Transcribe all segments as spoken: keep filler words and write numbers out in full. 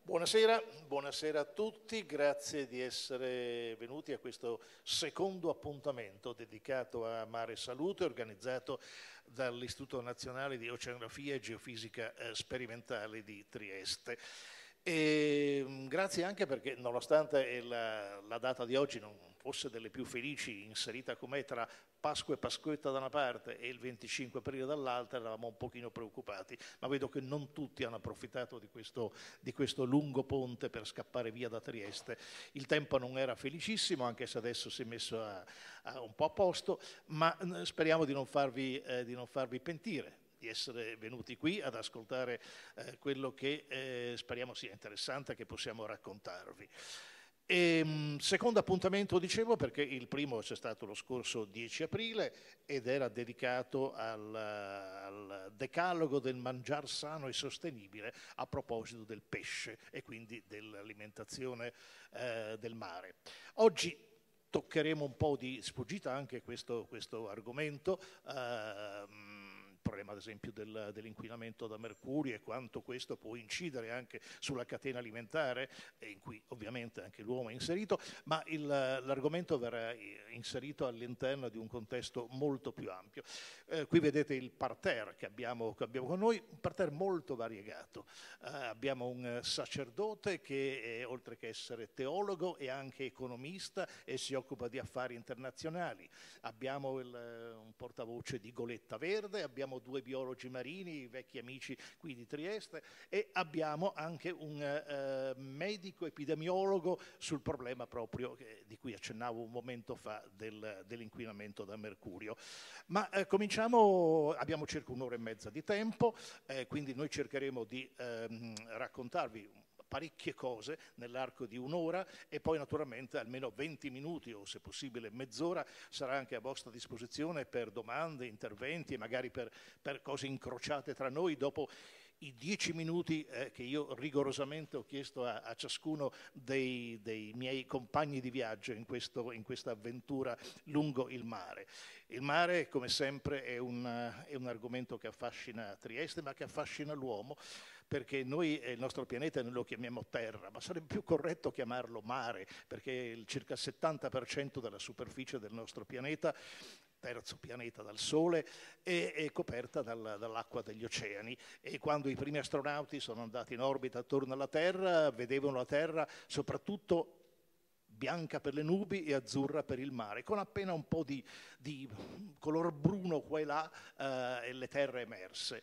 Buonasera, buonasera a tutti, grazie di essere venuti a questo secondo appuntamento dedicato a Mare e Salute, organizzato dall'Istituto Nazionale di Oceanografia e Geofisica eh, Sperimentale di Trieste. E, grazie anche perché, nonostante la, la data di oggi non fosse delle più felici, inserita com'è tra Pasqua e Pasquetta da una parte e il venticinque aprile dall'altra, eravamo un pochino preoccupati, ma vedo che non tutti hanno approfittato di questo, di questo lungo ponte per scappare via da Trieste. Il tempo non era felicissimo, anche se adesso si è messo a, a un po' a posto, ma speriamo di non farvi, eh, di non farvi pentire di essere venuti qui ad ascoltare eh, quello che eh, speriamo sia interessante, che possiamo raccontarvi. E, mh, secondo appuntamento, dicevo, perché il primo c'è stato lo scorso dieci aprile ed era dedicato al, al decalogo del mangiar sano e sostenibile a proposito del pesce e quindi dell'alimentazione eh, del mare. Oggi toccheremo un po' di sfuggita anche questo, questo argomento, ehm, il problema ad esempio del, dell'inquinamento da mercurio e quanto questo può incidere anche sulla catena alimentare, e in cui ovviamente anche l'uomo è inserito, ma il, l'argomento verrà inserito all'interno di un contesto molto più ampio. Eh, qui vedete il parterre che abbiamo, che abbiamo con noi, un parterre molto variegato. Eh, abbiamo un sacerdote che è, oltre che essere teologo è anche economista e si occupa di affari internazionali. Abbiamo il, un portavoce di Goletta Verde, abbiamo due biologi marini, vecchi amici qui di Trieste, e abbiamo anche un eh, medico epidemiologo sul problema proprio che, di cui accennavo un momento fa del, dell'inquinamento da mercurio. Ma eh, cominciamo, abbiamo circa un'ora e mezza di tempo, eh, quindi noi cercheremo di ehm, raccontarvi parecchie cose nell'arco di un'ora e poi naturalmente almeno venti minuti o se possibile mezz'ora sarà anche a vostra disposizione per domande, interventi e magari per, per cose incrociate tra noi dopo i dieci minuti eh, che io rigorosamente ho chiesto a, a ciascuno dei, dei miei compagni di viaggio in, questo, in questa avventura lungo il mare. Il mare, come sempre, è un, è un argomento che affascina Trieste, ma che affascina l'uomo, perché noi il nostro pianeta noi lo chiamiamo terra, ma sarebbe più corretto chiamarlo mare, perché il circa il settanta per cento della superficie del nostro pianeta, terzo pianeta dal Sole, è, è coperta dal, dall'acqua degli oceani, e quando i primi astronauti sono andati in orbita attorno alla Terra vedevano la Terra soprattutto bianca per le nubi e azzurra per il mare, con appena un po' di, di color bruno qua e là eh, e le terre emerse.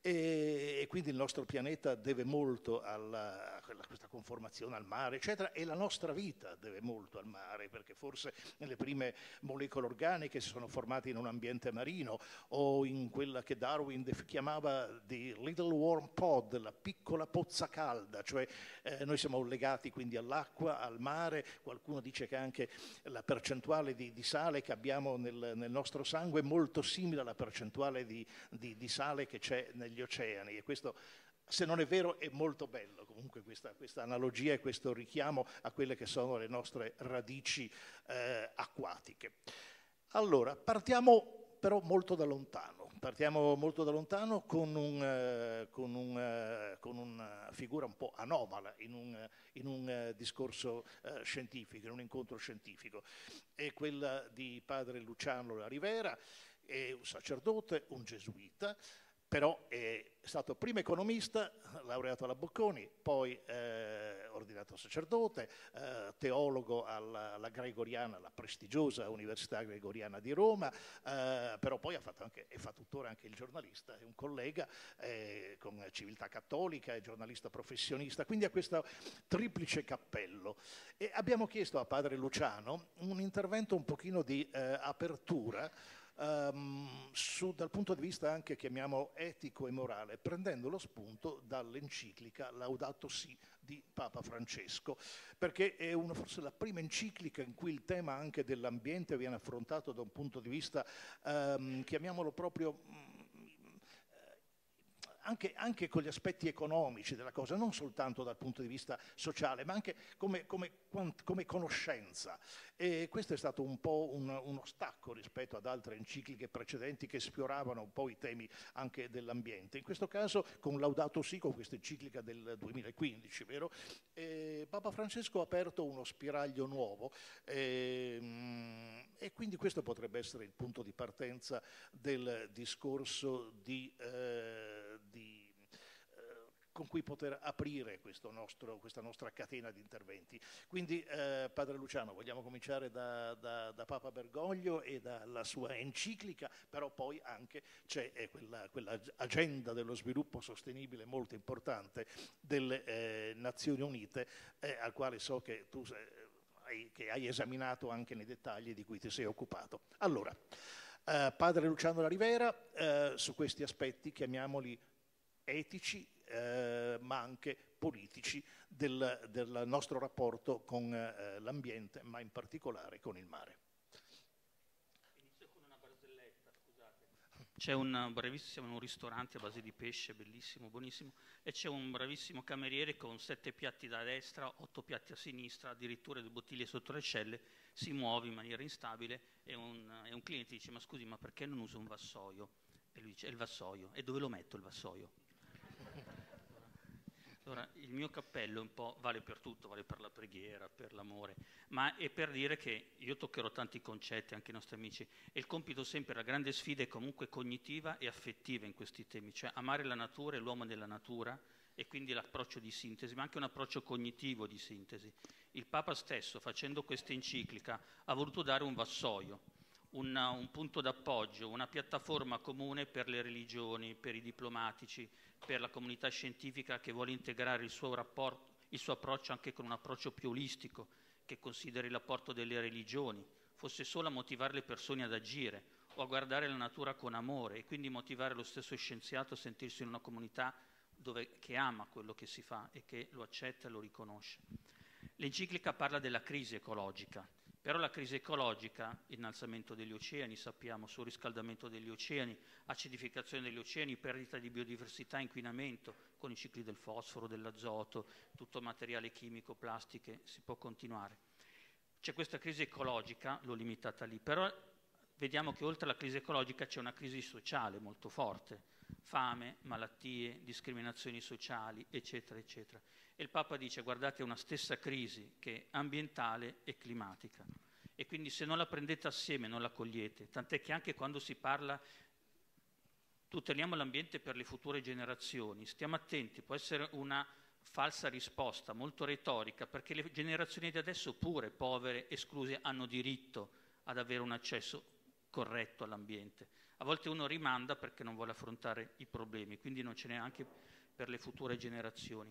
E, e quindi il nostro pianeta deve molto alla, a questa conformazione al mare, eccetera, e la nostra vita deve molto al mare, perché forse nelle prime molecole organiche si sono formate in un ambiente marino o in quella che Darwin chiamava the little warm pod, la piccola pozza calda, cioè eh, noi siamo legati quindi all'acqua, al mare. Qualcuno dice che anche la percentuale di, di sale che abbiamo nel, nel nostro sangue è molto simile alla percentuale di, di, di sale che c'è negli oceani, e questo, se non è vero, è molto bello comunque questa, questa analogia e questo richiamo a quelle che sono le nostre radici eh, acquatiche. Allora, partiamo però molto da lontano, partiamo molto da lontano con, un, eh, con, un, eh, con una figura un po' anomala in un, in un eh, discorso eh, scientifico, in un incontro scientifico. È quella di padre Luciano La Rivera, è un sacerdote, un gesuita, però è stato prima economista, laureato alla Bocconi, poi eh, ordinato sacerdote, eh, teologo alla, alla Gregoriana, la prestigiosa Università Gregoriana di Roma, eh, però poi ha fatto anche, e fa tuttora anche il giornalista, è un collega eh, con civiltà cattolica, è giornalista professionista, quindi ha questo triplice cappello. E abbiamo chiesto a padre Luciano un intervento un pochino di eh, apertura, Um, su, dal punto di vista anche, chiamiamo, etico e morale, prendendo lo spunto dall'enciclica Laudato Si di Papa Francesco, perché è una, forse la prima enciclica in cui il tema anche dell'ambiente viene affrontato da un punto di vista, um, chiamiamolo proprio, anche, anche con gli aspetti economici della cosa, non soltanto dal punto di vista sociale, ma anche come, come, come conoscenza. E questo è stato un po' un, uno stacco rispetto ad altre encicliche precedenti che sfioravano un po' i temi anche dell'ambiente. In questo caso con Laudato Si, con questa enciclica del duemilaquindici, vero? E Papa Francesco ha aperto uno spiraglio nuovo e, e quindi questo potrebbe essere il punto di partenza del discorso di, eh, di con cui poter aprire questo nostro, questa nostra catena di interventi. Quindi, eh, Padre Luciano, vogliamo cominciare da, da, da Papa Bergoglio e dalla sua enciclica, però poi anche c'è eh, quella, quella agenda dello sviluppo sostenibile molto importante delle eh, Nazioni Unite, eh, al quale so che tu sei, hai, che hai esaminato anche nei dettagli di cui ti sei occupato. Allora, eh, Padre Luciano La Rivera, eh, su questi aspetti, chiamiamoli etici, Eh, ma anche politici del, del nostro rapporto con eh, l'ambiente, ma in particolare con il mare. Inizio con una barzelletta, scusate. C'è un bravissimo, siamo in un ristorante a base di pesce, bellissimo, buonissimo, e c'è un bravissimo cameriere con sette piatti da destra, otto piatti a sinistra, addirittura due bottiglie sotto le ascelle, si muove in maniera instabile e un, e un cliente dice: ma scusi, ma perché non uso un vassoio? E lui dice: è il vassoio. E dove lo metto il vassoio? Allora, il mio cappello un po' vale per tutto, vale per la preghiera, per l'amore, ma è per dire che io toccherò tanti concetti, anche ai nostri amici, e il compito sempre, la grande sfida è comunque cognitiva e affettiva in questi temi, cioè amare la natura e l'uomo nella natura, e quindi l'approccio di sintesi, ma anche un approccio cognitivo di sintesi. Il Papa stesso, facendo questa enciclica, ha voluto dare un vassoio, una, un punto d'appoggio, una piattaforma comune per le religioni, per i diplomatici, per la comunità scientifica che vuole integrare il suo rapporto, il suo approccio anche con un approccio più olistico, che consideri l'apporto delle religioni, fosse solo a motivare le persone ad agire o a guardare la natura con amore, e quindi motivare lo stesso scienziato a sentirsi in una comunità dove, che ama quello che si fa e che lo accetta e lo riconosce. L'enciclica parla della crisi ecologica, però la crisi ecologica, innalzamento degli oceani, sappiamo, surriscaldamento degli oceani, acidificazione degli oceani, perdita di biodiversità, inquinamento, con i cicli del fosforo, dell'azoto, tutto materiale chimico, plastiche, si può continuare. C'è questa crisi ecologica, l'ho limitata lì, però vediamo che oltre alla crisi ecologica c'è una crisi sociale molto forte, fame, malattie, discriminazioni sociali, eccetera, eccetera. E il Papa dice: guardate, è una stessa crisi che è ambientale e climatica, e quindi se non la prendete assieme non la cogliete, tant'è che anche quando si parla tuteliamo l'ambiente per le future generazioni, stiamo attenti, può essere una falsa risposta, molto retorica, perché le generazioni di adesso, pure povere, escluse, hanno diritto ad avere un accesso corretto all'ambiente. A volte uno rimanda perché non vuole affrontare i problemi, quindi non ce n'è anche per le future generazioni.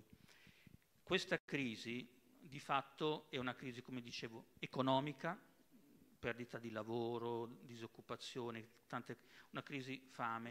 Questa crisi di fatto è una crisi, come dicevo, economica, perdita di lavoro, disoccupazione, tante, una crisi fame,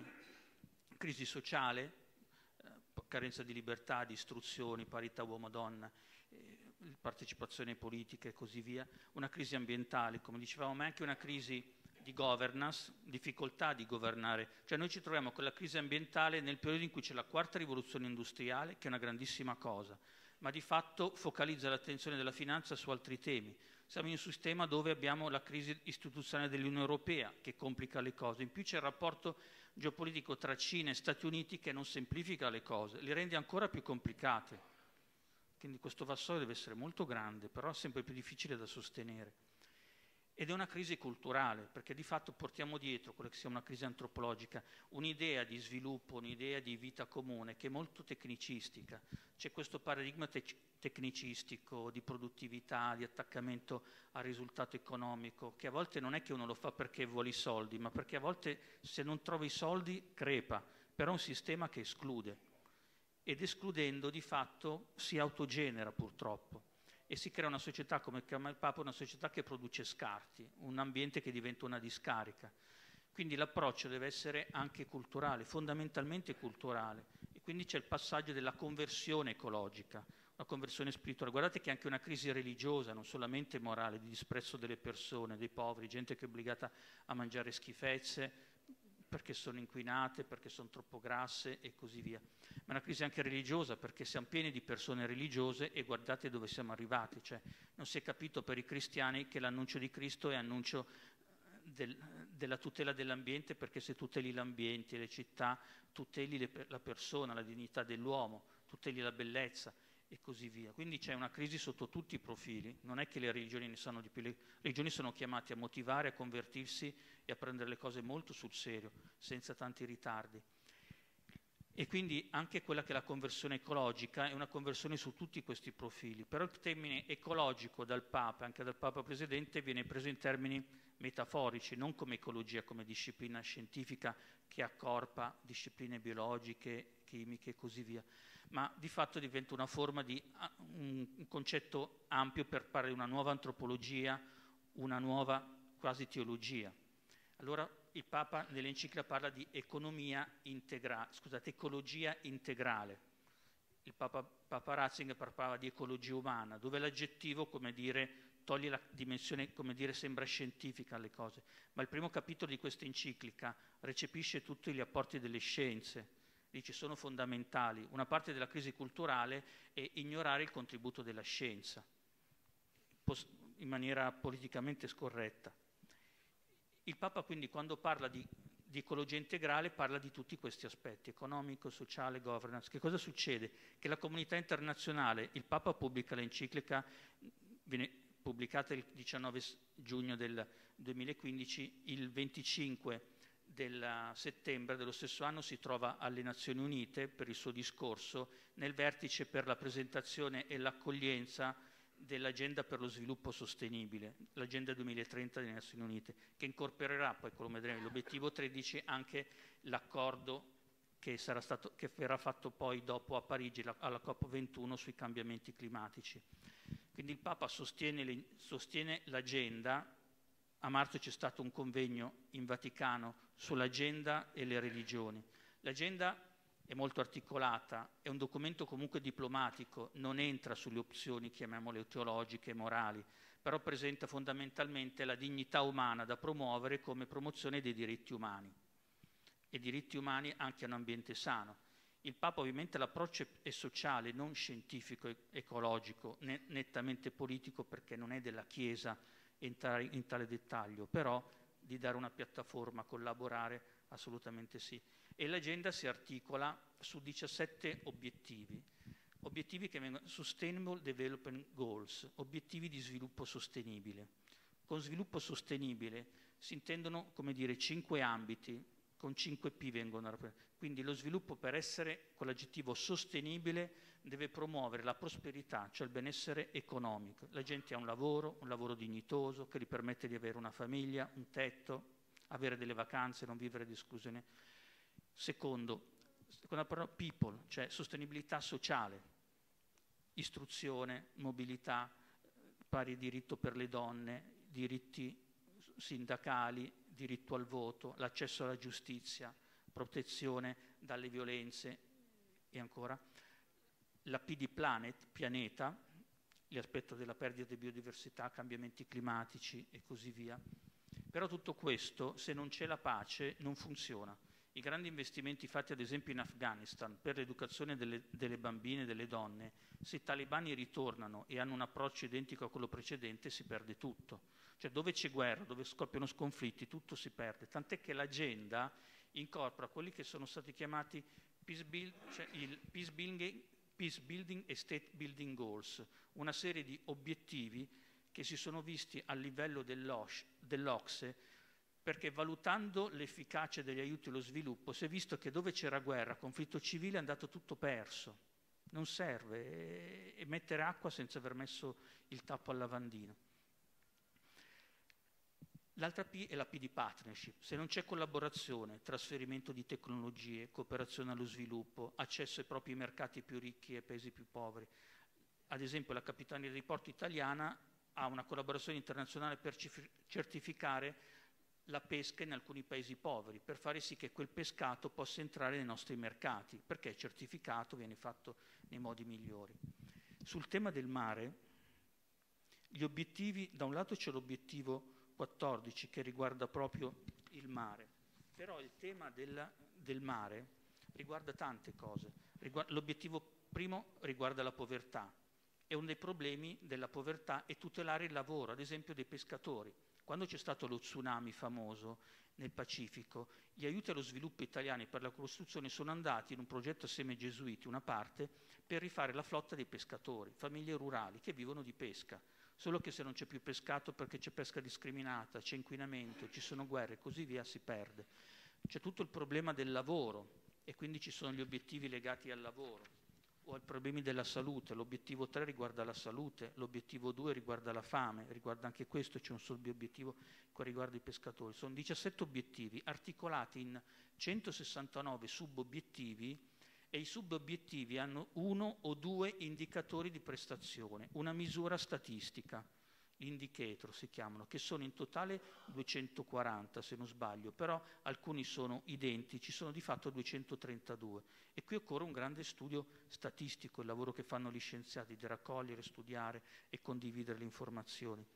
crisi sociale, eh, carenza di libertà, di istruzioni, parità uomo-donna, eh, partecipazione politica e così via, una crisi ambientale, come dicevamo, ma anche una crisi di governance, difficoltà di governare. Cioè noi ci troviamo con la crisi ambientale nel periodo in cui c'è la quarta rivoluzione industriale, che è una grandissima cosa, ma di fatto focalizza l'attenzione della finanza su altri temi. Siamo in un sistema dove abbiamo la crisi istituzionale dell'Unione Europea che complica le cose, in più c'è il rapporto geopolitico tra Cina e Stati Uniti che non semplifica le cose, le rende ancora più complicate. Quindi questo vassoio deve essere molto grande, però sempre più difficile da sostenere. Ed è una crisi culturale, perché di fatto portiamo dietro quella che sia una crisi antropologica, un'idea di sviluppo, un'idea di vita comune che è molto tecnicistica. C'è questo paradigma te- tecnicistico di produttività, di attaccamento al risultato economico, che a volte non è che uno lo fa perché vuole i soldi, ma perché a volte se non trova i soldi crepa, però è un sistema che esclude. Ed escludendo di fatto si autogenera purtroppo. E si crea una società, come chiama il Papa, una società che produce scarti, un ambiente che diventa una discarica. Quindi l'approccio deve essere anche culturale, fondamentalmente culturale. E quindi c'è il passaggio della conversione ecologica, una conversione spirituale. Guardate che è anche una crisi religiosa, non solamente morale, di disprezzo delle persone, dei poveri, gente che è obbligata a mangiare schifezze, perché sono inquinate, perché sono troppo grasse e così via. Ma è una crisi anche religiosa, perché siamo pieni di persone religiose e guardate dove siamo arrivati. Cioè, non si è capito per i cristiani che l'annuncio di Cristo è annuncio del, della tutela dell'ambiente, perché se tuteli l'ambiente, le città, tuteli le, la persona, la dignità dell'uomo, tuteli la bellezza e così via. Quindi c'è una crisi sotto tutti i profili. Non è che le religioni ne sanno di più, le religioni sono chiamate a motivare, a convertirsi e a prendere le cose molto sul serio, senza tanti ritardi. E quindi anche quella che è la conversione ecologica è una conversione su tutti questi profili. Però il termine ecologico dal Papa, anche dal Papa Presidente, viene preso in termini metaforici, non come ecologia, come disciplina scientifica che accorpa discipline biologiche, chimiche e così via, ma di fatto diventa una forma di un concetto ampio per parlare di una nuova antropologia, una nuova quasi teologia. Allora il Papa nell'enciclica parla di economia integrale, scusate, ecologia integrale. Il Papa, Papa Ratzinger parlava di ecologia umana, dove l'aggettivo, come dire, toglie la dimensione, come dire, sembra scientifica alle cose. Ma il primo capitolo di questa enciclica recepisce tutti gli apporti delle scienze, dice sono fondamentali. Una parte della crisi culturale è ignorare il contributo della scienza, in maniera politicamente scorretta. Il Papa quindi quando parla di, di ecologia integrale parla di tutti questi aspetti, economico, sociale, governance. Che cosa succede? Che la comunità internazionale, il Papa pubblica l'enciclica, viene pubblicata il diciannove giugno del duemilaquindici, il venticinque del settembre dello stesso anno si trova alle Nazioni Unite per il suo discorso nel vertice per la presentazione e l'accoglienza dell'agenda per lo sviluppo sostenibile, l'agenda duemilatrenta delle Nazioni Unite, che incorporerà poi, come vedremo, l'obiettivo tredici, anche l'accordo che, sarà stato, che verrà fatto poi dopo a Parigi la, alla COP ventuno sui cambiamenti climatici. Quindi il Papa sostiene, le, sostiene l'agenda. A marzo c'è stato un convegno in Vaticano sull'agenda e le religioni. L'agenda è molto articolata, è un documento comunque diplomatico, non entra sulle opzioni, chiamiamole teologiche e morali, però presenta fondamentalmente la dignità umana da promuovere come promozione dei diritti umani e diritti umani anche a un ambiente sano. Il Papa ovviamente l'approccio è sociale, non scientifico, ecologico, né nettamente politico, perché non è della Chiesa entrare in tale dettaglio, però di dare una piattaforma, collaborare, assolutamente sì. E l'agenda si articola su diciassette obiettivi, obiettivi che vengono Sustainable Development Goals, obiettivi di sviluppo sostenibile. Con sviluppo sostenibile si intendono, come dire, cinque ambiti, con cinque P vengono rappresentati. Quindi lo sviluppo, per essere con l'aggettivo sostenibile, deve promuovere la prosperità, cioè il benessere economico. La gente ha un lavoro, un lavoro dignitoso, che gli permette di avere una famiglia, un tetto, avere delle vacanze, non vivere di esclusione. Secondo, seconda parola, people, cioè sostenibilità sociale, istruzione, mobilità, pari diritto per le donne, diritti sindacali, diritto al voto, l'accesso alla giustizia, protezione dalle violenze e ancora la P di planet, pianeta, l'aspetto della perdita di biodiversità, cambiamenti climatici e così via. Però tutto questo, se non c'è la pace, non funziona. I grandi investimenti fatti ad esempio in Afghanistan per l'educazione delle, delle bambine e delle donne, se i talebani ritornano e hanno un approccio identico a quello precedente, si perde tutto. Cioè dove c'è guerra, dove scoppiano sconfitti, tutto si perde. Tant'è che l'agenda incorpora quelli che sono stati chiamati peace, build, cioè il peace, building, peace building e state building goals, una serie di obiettivi che si sono visti a livello dell'Ocse, perché valutando l'efficacia degli aiuti allo sviluppo si è visto che dove c'era guerra, conflitto civile, è andato tutto perso. Non serve, e mettere acqua senza aver messo il tappo al lavandino. L'altra P è la P di partnership. Se non c'è collaborazione, trasferimento di tecnologie, cooperazione allo sviluppo, accesso ai propri mercati più ricchi e ai paesi più poveri. Ad esempio la Capitaneria dei Porti italiana ha una collaborazione internazionale per certificare la pesca in alcuni paesi poveri, per fare sì che quel pescato possa entrare nei nostri mercati, perché è certificato, viene fatto nei modi migliori. Sul tema del mare, gli obiettivi, da un lato c'è l'obiettivo quattordici che riguarda proprio il mare. Però il tema del, del mare riguarda tante cose. Riguarda, l'obiettivo primo riguarda la povertà, e uno dei problemi della povertà è tutelare il lavoro, ad esempio dei pescatori. Quando c'è stato lo tsunami famoso nel Pacifico, gli aiuti allo sviluppo italiani per la costruzione sono andati in un progetto assieme ai gesuiti, una parte, per rifare la flotta dei pescatori, famiglie rurali che vivono di pesca. Solo che se non c'è più pescato perché c'è pesca discriminata, c'è inquinamento, ci sono guerre e così via, si perde. C'è tutto il problema del lavoro e quindi ci sono gli obiettivi legati al lavoro o ai problemi della salute. L'obiettivo tre riguarda la salute, l'obiettivo due riguarda la fame, riguarda anche questo, c'è un sottobiettivo che riguarda i pescatori. Sono diciassette obiettivi articolati in centosessantanove subobiettivi, e i subobiettivi hanno uno o due indicatori di prestazione, una misura statistica, gli indicator si chiamano, che sono in totale duecentoquaranta se non sbaglio, però alcuni sono identici, sono di fatto duecentotrentadue, e qui occorre un grande studio statistico, il lavoro che fanno gli scienziati di raccogliere, studiare e condividere le informazioni.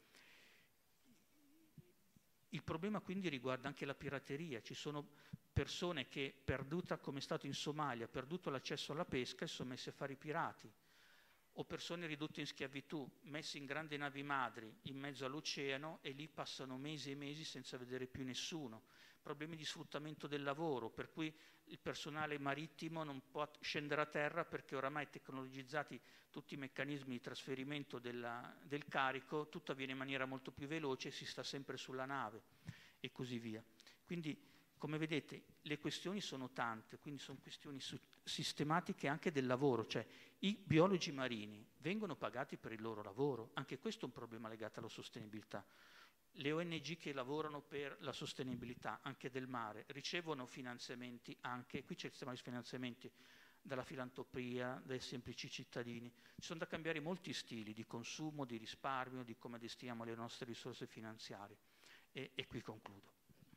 Il problema quindi riguarda anche la pirateria. Ci sono persone che, perduta, come è stato in Somalia, perduto l'accesso alla pesca e sono messi a fare i pirati, o persone ridotte in schiavitù, messe in grandi navi madri in mezzo all'oceano e lì passano mesi e mesi senza vedere più nessuno. Problemi di sfruttamento del lavoro, per cui il personale marittimo non può scendere a terra perché oramai tecnologizzati tutti i meccanismi di trasferimento della, del carico, tutto avviene in maniera molto più veloce, si sta sempre sulla nave e così via. Quindi, come vedete, le questioni sono tante, quindi sono questioni sistematiche anche del lavoro, cioè i biologi marini vengono pagati per il loro lavoro, anche questo è un problema legato alla sostenibilità. Le O N G che lavorano per la sostenibilità anche del mare ricevono finanziamenti anche, qui c'è il sistema di finanziamenti dalla filantropia, dai semplici cittadini. Ci sono da cambiare molti stili di consumo, di risparmio, di come destiniamo le nostre risorse finanziarie. E, e qui concludo.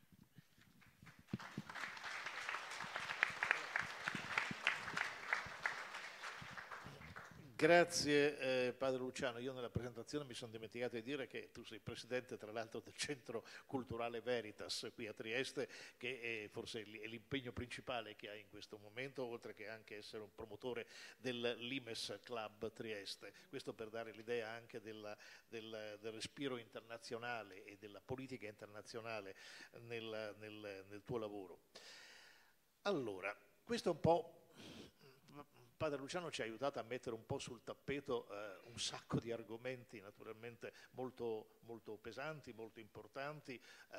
Grazie eh, Padre Luciano. Io nella presentazione mi sono dimenticato di dire che tu sei presidente tra l'altro del Centro Culturale Veritas qui a Trieste, che è forse è l'impegno principale che hai in questo momento, oltre che anche essere un promotore del Limes Club Trieste. Questo per dare l'idea anche della, del, del respiro internazionale e della politica internazionale nel, nel, nel tuo lavoro. Allora, questo è un po'... Padre Luciano ci ha aiutato a mettere un po' sul tappeto eh, un sacco di argomenti naturalmente molto, molto pesanti, molto importanti,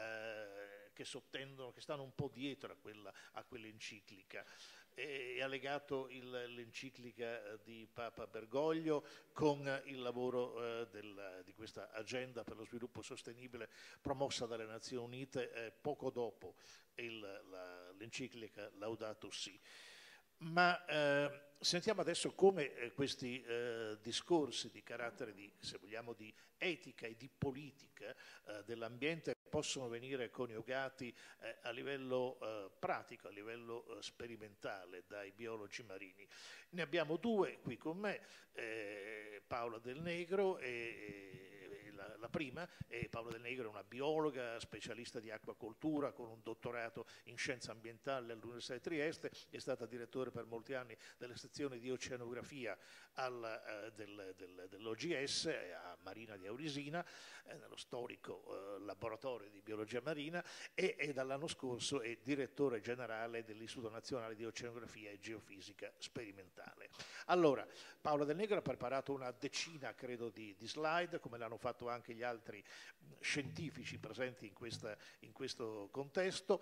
eh, che sottendono, che stanno un po' dietro a, quella, a quell'enciclica. E ha legato il, l'enciclica di Papa Bergoglio con il lavoro eh, del, di questa agenda per lo sviluppo sostenibile promossa dalle Nazioni Unite eh, poco dopo il, la, l'enciclica Laudato Si'. Ma eh, sentiamo adesso come eh, questi eh, discorsi di carattere di, se vogliamo, di etica e di politica eh, dell'ambiente possono venire coniugati eh, a livello eh, pratico, a livello eh, sperimentale dai biologi marini. Ne abbiamo due qui con me, eh, Paola Del Negro e, e la, la prima, e Paola Del Negro è una biologa, specialista di acquacoltura con un dottorato in scienze ambientali all'Università di Trieste, è stata direttore per molti anni delle sezioni di oceanografia al, eh, del, del, dell'O G S a Marina di Aurisina, eh, nello storico eh, laboratorio di biologia marina, e, e dall'anno scorso è direttore generale dell'Istituto Nazionale di Oceanografia e Geofisica Sperimentale. Allora, Paola Del Negro ha preparato una decina, credo, di, di slide, come l'hanno fatto anche gli altri scientifici presenti in, questa, in questo contesto,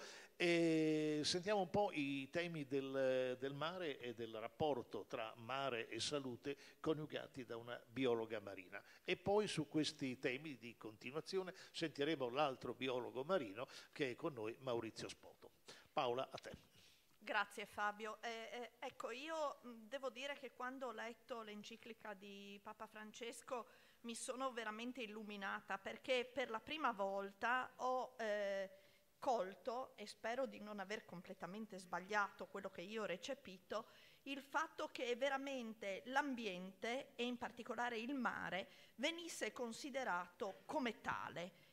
e sentiamo un po' i temi del, del mare e del rapporto tra mare e salute coniugati da una biologa marina. E poi su questi temi di continuazione sentiremo l'altro biologo marino che è con noi, Maurizio Spoto. Paola, a te. Grazie Fabio. Eh, eh, ecco, io mh, devo dire che quando ho letto l'enciclica di Papa Francesco mi sono veramente illuminata, perché per la prima volta ho eh, colto, e spero di non aver completamente sbagliato quello che io ho recepito, il fatto che veramente l'ambiente, e in particolare il mare, venisse considerato come tale.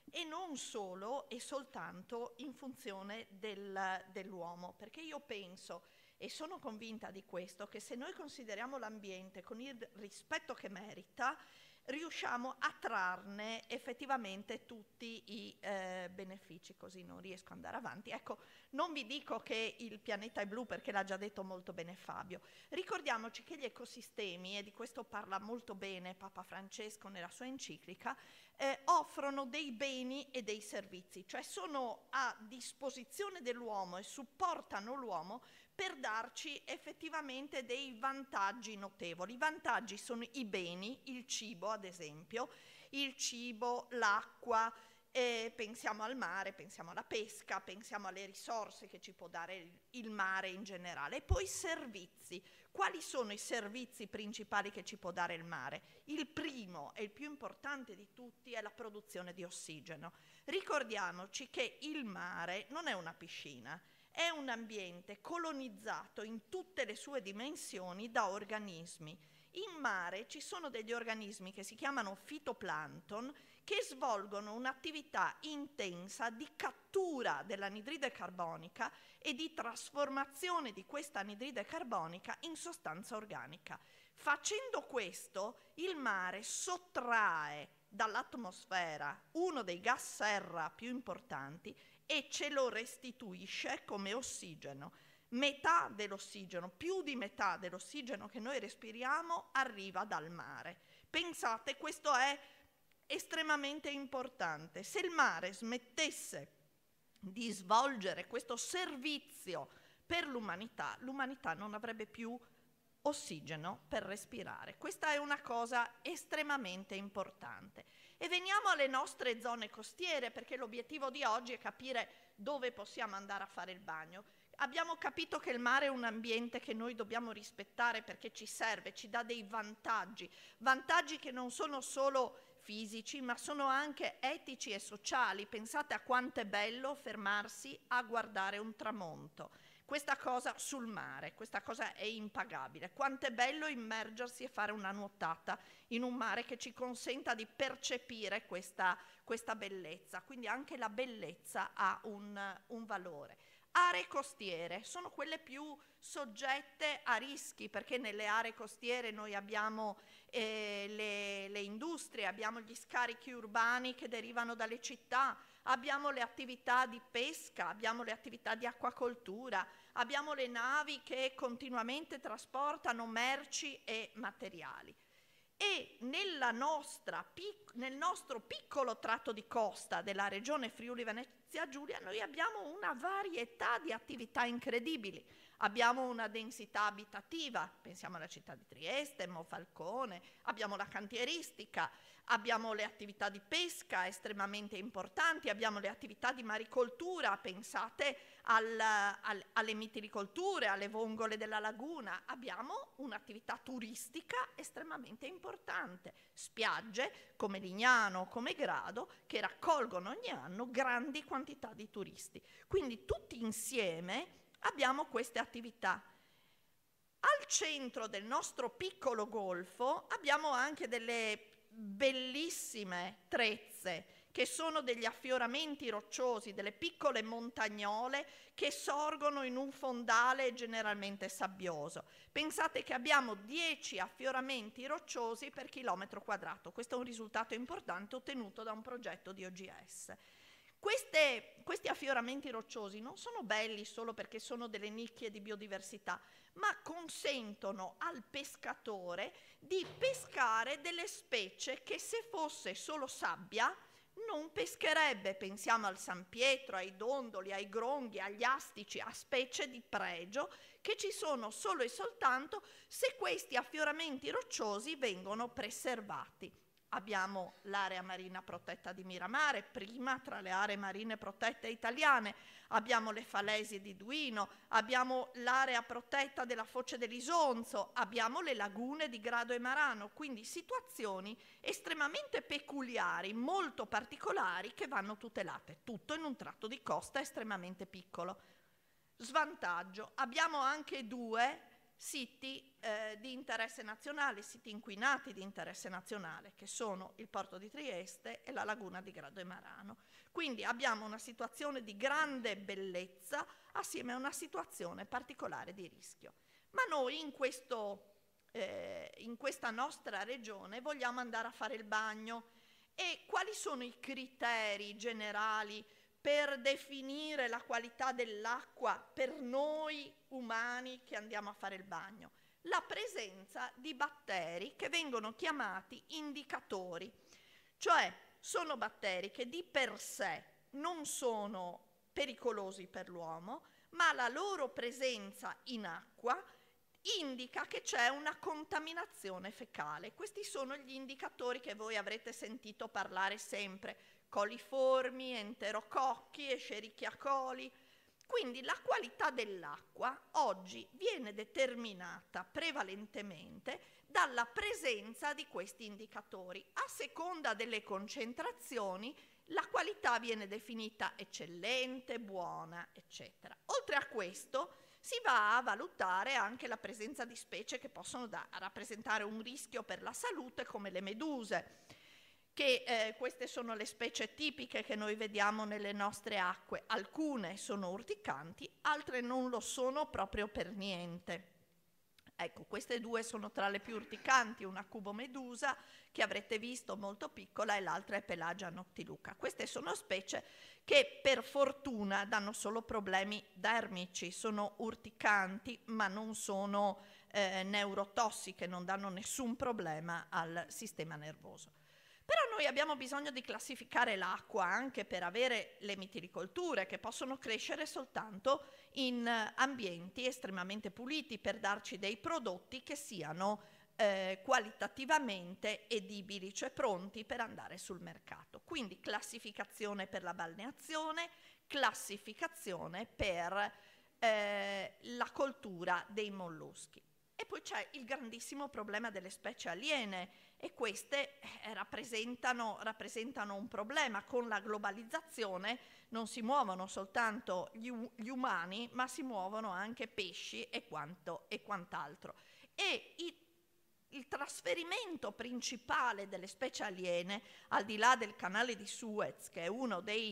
e non solo e soltanto in funzione del, dell'uomo, perché io penso e sono convinta di questo, che se noi consideriamo l'ambiente con il rispetto che merita, riusciamo a trarne effettivamente tutti i eh, benefici, così non riesco ad andare avanti. Ecco, non vi dico che il pianeta è blu perché l'ha già detto molto bene Fabio. Ricordiamoci che gli ecosistemi, e di questo parla molto bene Papa Francesco nella sua enciclica, eh, offrono dei beni e dei servizi, cioè sono a disposizione dell'uomo e supportano l'uomo per darci effettivamente dei vantaggi notevoli. I vantaggi sono i beni, il cibo ad esempio, il cibo, l'acqua, eh, pensiamo al mare, pensiamo alla pesca, pensiamo alle risorse che ci può dare il, il mare in generale. E poi servizi. Quali sono i servizi principali che ci può dare il mare? Il primo e il più importante di tutti è la produzione di ossigeno. Ricordiamoci che il mare non è una piscina, è un ambiente colonizzato in tutte le sue dimensioni da organismi. In mare ci sono degli organismi che si chiamano fitoplancton che svolgono un'attività intensa di cattura dell'anidride carbonica e di trasformazione di questa anidride carbonica in sostanza organica. Facendo questo, il mare sottrae dall'atmosfera uno dei gas serra più importanti e ce lo restituisce come ossigeno. Metà dell'ossigeno, più di metà dell'ossigeno che noi respiriamo arriva dal mare. Pensate, questo è estremamente importante. Se il mare smettesse di svolgere questo servizio per l'umanità, l'umanità non avrebbe più ossigeno per respirare. Questa è una cosa estremamente importante. E veniamo alle nostre zone costiere, perché l'obiettivo di oggi è capire dove possiamo andare a fare il bagno. Abbiamo capito che il mare è un ambiente che noi dobbiamo rispettare perché ci serve, ci dà dei vantaggi, vantaggi che non sono solo fisici, ma sono anche etici e sociali. Pensate a quanto è bello fermarsi a guardare un tramonto. Questa cosa sul mare, questa cosa è impagabile. Quanto è bello immergersi e fare una nuotata in un mare che ci consenta di percepire questa, questa bellezza. Quindi anche la bellezza ha un, un valore. Aree costiere sono quelle più soggette a rischi, perché nelle aree costiere noi abbiamo eh, le, le industrie, abbiamo gli scarichi urbani che derivano dalle città, abbiamo le attività di pesca, abbiamo le attività di acquacoltura, abbiamo le navi che continuamente trasportano merci e materiali. E nella nostra, nel nostro piccolo tratto di costa della regione Friuli Venezia Giulia noi abbiamo una varietà di attività incredibili. Abbiamo una densità abitativa, pensiamo alla città di Trieste, Monfalcone, abbiamo la cantieristica, abbiamo le attività di pesca estremamente importanti, abbiamo le attività di maricoltura, pensate al, al, alle mitilicolture, alle vongole della laguna, abbiamo un'attività turistica estremamente importante, spiagge come Lignano, come Grado, che raccolgono ogni anno grandi quantità di turisti. Quindi tutti insieme abbiamo queste attività. Al centro del nostro piccolo golfo abbiamo anche delle bellissime trezze che sono degli affioramenti rocciosi, delle piccole montagnole che sorgono in un fondale generalmente sabbioso. Pensate che abbiamo dieci affioramenti rocciosi per chilometro quadrato. Questo è un risultato importante ottenuto da un progetto di O G S. Queste, questi affioramenti rocciosi non sono belli solo perché sono delle nicchie di biodiversità, ma consentono al pescatore di pescare delle specie che se fosse solo sabbia non pescherebbe. Pensiamo al San Pietro, ai dondoli, ai gronghi, agli astici, a specie di pregio che ci sono solo e soltanto se questi affioramenti rocciosi vengono preservati. Abbiamo l'area marina protetta di Miramare, prima tra le aree marine protette italiane, abbiamo le falesie di Duino, abbiamo l'area protetta della Foce dell'Isonzo, abbiamo le lagune di Grado e Marano, quindi situazioni estremamente peculiari, molto particolari che vanno tutelate, tutto in un tratto di costa estremamente piccolo. Svantaggio, abbiamo anche due siti eh, di interesse nazionale, siti inquinati di interesse nazionale, che sono il porto di Trieste e la laguna di Grado e Marano. Quindi abbiamo una situazione di grande bellezza assieme a una situazione particolare di rischio. Ma noi in, questo, eh, in questa nostra regione vogliamo andare a fare il bagno. E quali sono i criteri generali per definire la qualità dell'acqua per noi umani che andiamo a fare il bagno? La presenza di batteri che vengono chiamati indicatori, cioè sono batteri che di per sé non sono pericolosi per l'uomo, ma la loro presenza in acqua indica che c'è una contaminazione fecale. Questi sono gli indicatori che voi avrete sentito parlare sempre: coliformi, enterococchi, Escherichia coli. Quindi la qualità dell'acqua oggi viene determinata prevalentemente dalla presenza di questi indicatori. A seconda delle concentrazioni la qualità viene definita eccellente, buona, eccetera. Oltre a questo si va a valutare anche la presenza di specie che possono da, rappresentare un rischio per la salute, come le meduse, che eh, queste sono le specie tipiche che noi vediamo nelle nostre acque. Alcune sono urticanti, altre non lo sono proprio per niente. Ecco, queste due sono tra le più urticanti, una cubomedusa che avrete visto molto piccola e l'altra è Pelagia noctiluca. Queste sono specie che per fortuna danno solo problemi dermici, sono urticanti ma non sono eh, neurotossiche, non danno nessun problema al sistema nervoso. Però noi abbiamo bisogno di classificare l'acqua anche per avere le mitilicolture che possono crescere soltanto in ambienti estremamente puliti, per darci dei prodotti che siano eh, qualitativamente edibili, cioè pronti per andare sul mercato. Quindi classificazione per la balneazione, classificazione per eh, la coltura dei molluschi. E poi c'è il grandissimo problema delle specie aliene, e queste eh, rappresentano, rappresentano un problema. Con la globalizzazione non si muovono soltanto gli, gli umani, ma si muovono anche pesci e, quanto, e quant'altro. E i, il trasferimento principale delle specie aliene, al di là del canale di Suez, che è uno dei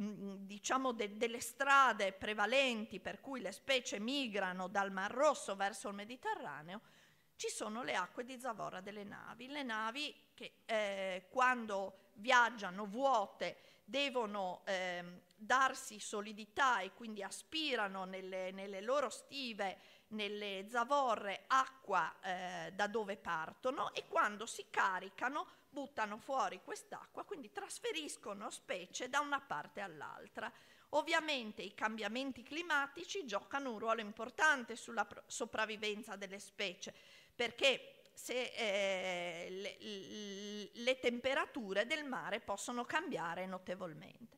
diciamo de, delle strade prevalenti per cui le specie migrano dal Mar Rosso verso il Mediterraneo, ci sono le acque di zavorra delle navi. Le navi che eh, quando viaggiano vuote devono eh, darsi solidità e quindi aspirano nelle, nelle loro stive, nelle zavorre, acqua eh, da dove partono, e quando si caricano buttano fuori quest'acqua, quindi trasferiscono specie da una parte all'altra. Ovviamente i cambiamenti climatici giocano un ruolo importante sulla sopravvivenza delle specie, perché se, eh, le, le temperature del mare possono cambiare notevolmente.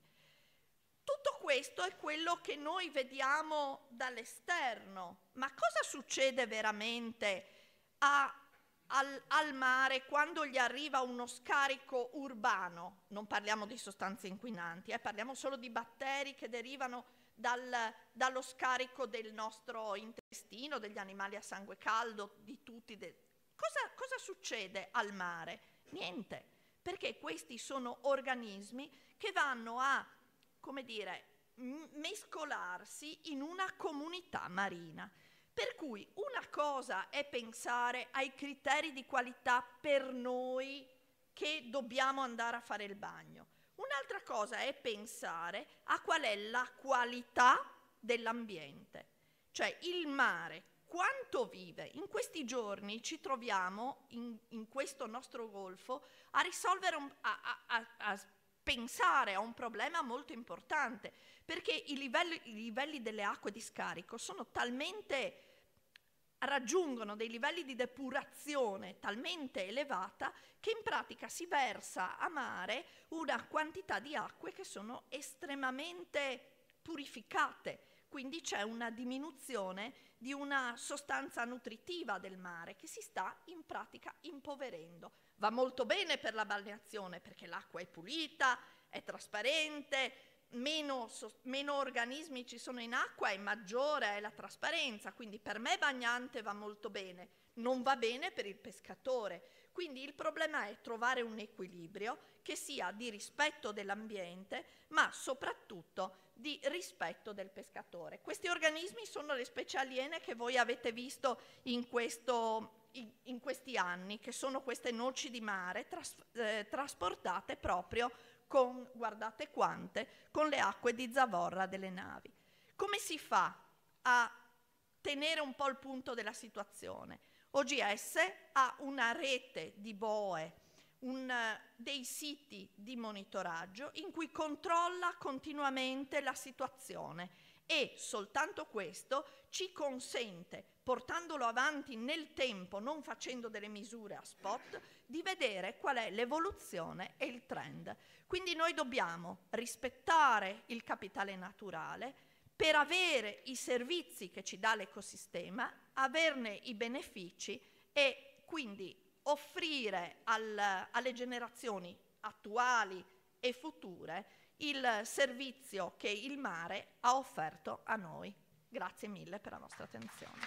Tutto questo è quello che noi vediamo dall'esterno, ma cosa succede veramente a Al, al mare quando gli arriva uno scarico urbano? Non parliamo di sostanze inquinanti, eh, parliamo solo di batteri che derivano dal, dallo scarico del nostro intestino, degli animali a sangue caldo, di tutti. De... Cosa, cosa succede al mare? Niente, perché questi sono organismi che vanno a, come dire, mescolarsi in una comunità marina. Per cui una cosa è pensare ai criteri di qualità per noi che dobbiamo andare a fare il bagno. Un'altra cosa è pensare a qual è la qualità dell'ambiente. Cioè il mare, quanto vive? In questi giorni ci troviamo, in, in questo nostro golfo, a risolvere, un, a, a, a, a pensare a un problema molto importante, perché i livelli, i livelli delle acque di scarico sono talmente, raggiungono dei livelli di depurazione talmente elevata che in pratica si versa a mare una quantità di acque che sono estremamente purificate, quindi c'è una diminuzione di una sostanza nutritiva del mare che si sta in pratica impoverendo. Va molto bene per la balneazione perché l'acqua è pulita, è trasparente, meno, meno organismi ci sono in acqua e maggiore è la trasparenza, quindi per me bagnante va molto bene, non va bene per il pescatore. Quindi il problema è trovare un equilibrio che sia di rispetto dell'ambiente, ma soprattutto di rispetto del pescatore. Questi organismi sono le specie aliene che voi avete visto in, questo, in, in questi anni, che sono queste noci di mare tras, eh, trasportate proprio con, guardate quante, con le acque di zavorra delle navi. Come si fa a tenere un po' il punto della situazione? O G S ha una rete di boe, un, dei siti di monitoraggio in cui controlla continuamente la situazione e soltanto questo ci consente, portandolo avanti nel tempo, non facendo delle misure a spot, di vedere qual è l'evoluzione e il trend. Quindi noi dobbiamo rispettare il capitale naturale per avere i servizi che ci dà l'ecosistema, averne i benefici e quindi offrire al, alle generazioni attuali e future il servizio che il mare ha offerto a noi. Grazie mille per la vostra attenzione.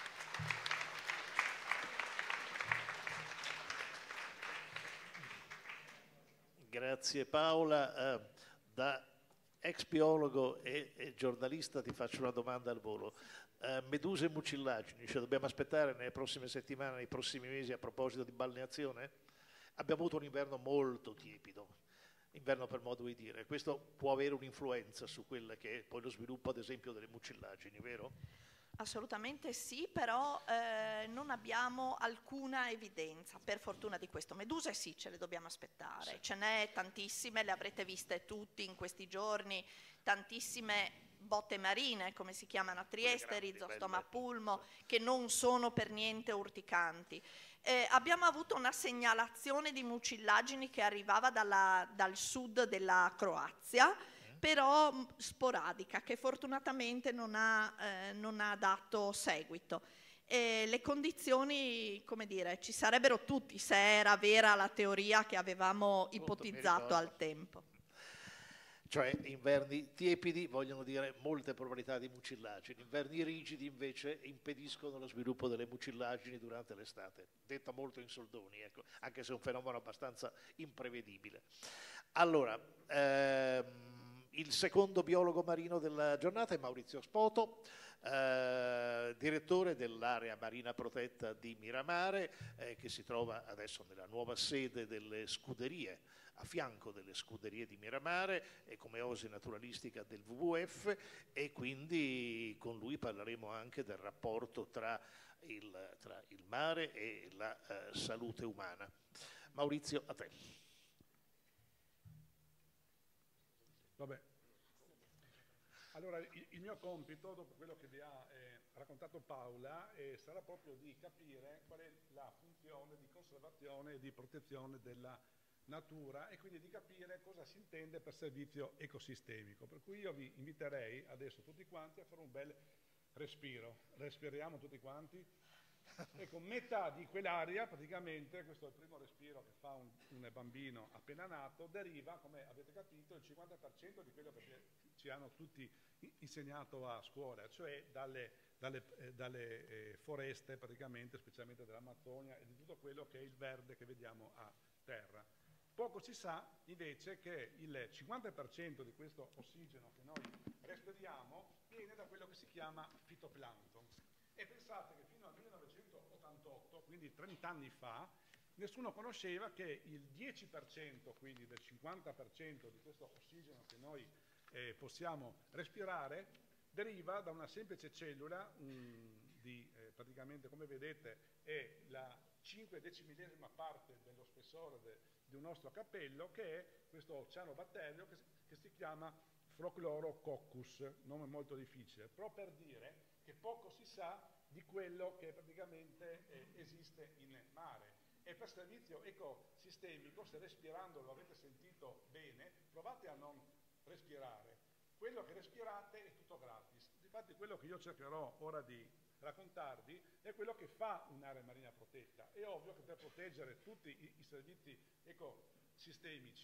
Grazie Paola. Uh, da ex biologo e, e giornalista ti faccio una domanda al volo. Uh, meduse e mucillagini, cioè dobbiamo aspettare nelle prossime settimane, nei prossimi mesi a proposito di balneazione? Abbiamo avuto un inverno molto tiepido, inverno per modo di dire. Questo può avere un'influenza su quella che è poi lo sviluppo ad esempio delle mucillagini, vero? Assolutamente sì, però eh, non abbiamo alcuna evidenza, per fortuna di questo. Meduse sì, ce le dobbiamo aspettare, sì. Ce n'è tantissime, le avrete viste tutti in questi giorni, tantissime botte marine, come si chiamano a Trieste, Rhizostoma pulmo, che non sono per niente urticanti. Eh, abbiamo avuto una segnalazione di mucillagini che arrivava dalla, dal sud della Croazia, però sporadica, che fortunatamente non ha, eh, non ha dato seguito. E le condizioni, come dire, ci sarebbero tutti se era vera la teoria che avevamo ipotizzato al tempo. Cioè inverni tiepidi vogliono dire molte probabilità di mucillagini, inverni rigidi invece impediscono lo sviluppo delle mucillagini durante l'estate, detta molto in soldoni, ecco, anche se è un fenomeno abbastanza imprevedibile. Allora, ehm, il secondo biologo marino della giornata è Maurizio Spoto, eh, direttore dell'area marina protetta di Miramare, eh, che si trova adesso nella nuova sede delle scuderie, a fianco delle scuderie di Miramare e come oasi naturalistica del W W F, e quindi con lui parleremo anche del rapporto tra il, tra il mare e la eh, salute umana. Maurizio, a te. Vabbè. Allora, il, il mio compito, dopo quello che vi ha eh, raccontato Paola, eh, sarà proprio di capire qual è la funzione di conservazione e di protezione della natura e quindi di capire cosa si intende per servizio ecosistemico. Per cui io vi inviterei adesso tutti quanti a fare un bel respiro. Respiriamo tutti quanti. Ecco, metà di quell'aria, praticamente, questo è il primo respiro che fa un, un bambino appena nato, deriva, come avete capito, il cinquanta per cento di quello che ci hanno tutti insegnato a scuola, cioè dalle, dalle, eh, dalle eh, foreste, praticamente, specialmente dell'Amazzonia e di tutto quello che è il verde che vediamo a terra. Poco si sa invece che il cinquanta per cento di questo ossigeno che noi respiriamo viene da quello che si chiama fitoplancton. E pensate che fino al millenovecentottantotto, quindi trent'anni fa, nessuno conosceva che il dieci per cento, quindi del cinquanta per cento di questo ossigeno che noi eh, possiamo respirare, deriva da una semplice cellula, um, di, eh, praticamente come vedete è la cinque decimillesima parte dello spessore de, di un nostro capello, che è questo cianobatterio che, che si chiama Prochlorococcus, nome molto difficile, però per dire che poco si sa di quello che praticamente eh, esiste in mare. E per servizio ecosistemico, se respirando lo avete sentito bene, provate a non respirare. Quello che respirate è tutto gratis. Infatti quello che io cercherò ora di raccontarvi è quello che fa un'area marina protetta. È ovvio che per proteggere tutti i, i servizi ecosistemici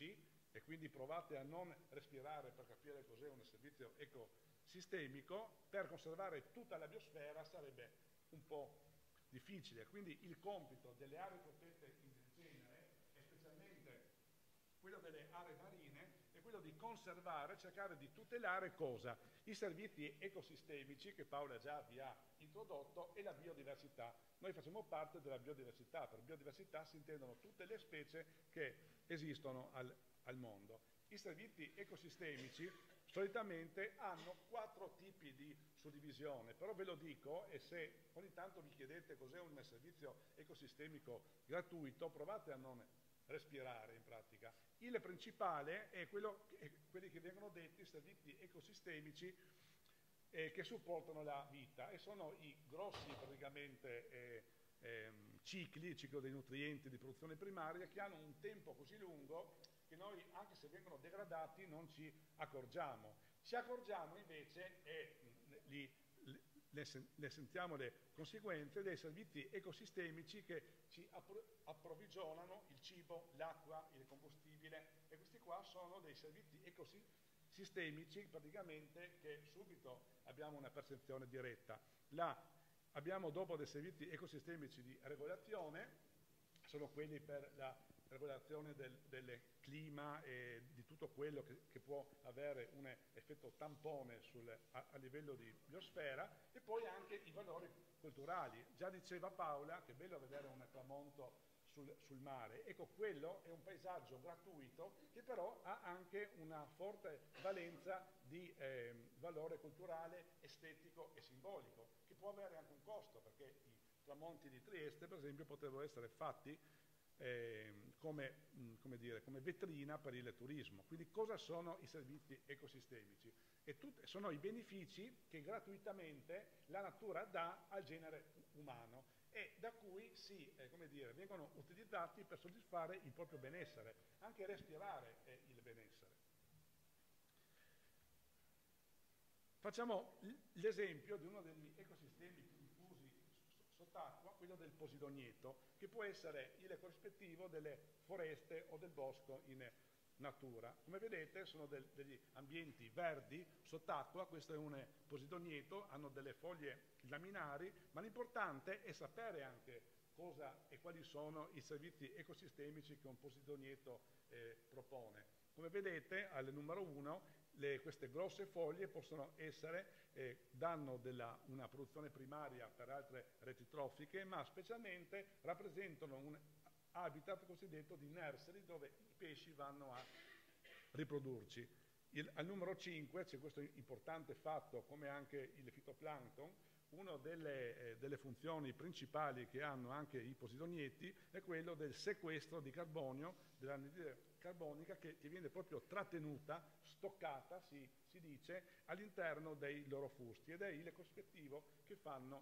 e quindi provate a non respirare per capire cos'è un servizio ecosistemico, per conservare tutta la biosfera sarebbe un po' difficile. Quindi il compito delle aree protette in genere, e specialmente quello delle aree marine, è quello di conservare, cercare di tutelare cosa? I servizi ecosistemici che Paola già vi ha introdotto e la biodiversità. Noi facciamo parte della biodiversità, per biodiversità si intendono tutte le specie che esistono al, al mondo. I servizi ecosistemici solitamente hanno quattro tipi di suddivisione, però ve lo dico, e se ogni tanto vi chiedete cos'è un servizio ecosistemico gratuito, provate a non respirare in pratica. Il principale è, quello, è quelli che vengono detti servizi ecosistemici eh, che supportano la vita, e sono i grossi praticamente eh, eh, cicli, il ciclo dei nutrienti di produzione primaria, che hanno un tempo così lungo che noi, anche se vengono degradati, non ci accorgiamo. Ci accorgiamo invece, e li, le, le sentiamo le conseguenze, dei servizi ecosistemici che ci approvvigionano il cibo, l'acqua, il combustibile, e questi qua sono dei servizi ecosistemici praticamente che subito abbiamo una percezione diretta. Là abbiamo dopo dei servizi ecosistemici di regolazione, sono quelli per la regolazione del, del clima e di tutto quello che, che può avere un effetto tampone sul, a, a livello di biosfera, e poi anche i valori culturali. Già diceva Paola che è bello vedere un tramonto sul, sul mare. Ecco, quello è un paesaggio gratuito che però ha anche una forte valenza di eh, valore culturale, estetico e simbolico, che può avere anche un costo, perché i tramonti di Trieste, per esempio, potrebbero essere fatti Eh, come, mh, come, dire, come vetrina per il turismo. Quindi cosa sono i servizi ecosistemici? E tut- sono i benefici che gratuitamente la natura dà al genere umano e da cui si, eh, come dire, vengono utilizzati per soddisfare il proprio benessere. Anche respirare è il benessere. Facciamo l'esempio di uno degli ecosistemi più diffusi sott'acqua, quello del Posidogneto, che può essere il corrispettivo delle foreste o del bosco in natura. Come vedete sono del, degli ambienti verdi sott'acqua, questo è un Posidogneto, hanno delle foglie laminari, ma l'importante è sapere anche cosa e quali sono i servizi ecosistemici che un Posidogneto eh, propone. Come vedete al numero uno, le, queste grosse foglie possono essere, eh, danno della, una produzione primaria per altre reti trofiche, ma specialmente rappresentano un habitat cosiddetto di nursery, dove i pesci vanno a riprodurci. Il, al numero cinque c'è questo importante fatto, come anche il fitoplancton. Una delle, eh, delle funzioni principali che hanno anche i posidogneti è quello del sequestro di carbonio, dell'anidride carbonica, che, che viene proprio trattenuta, stoccata, si, si dice, all'interno dei loro fusti, ed è il corrispettivo che fanno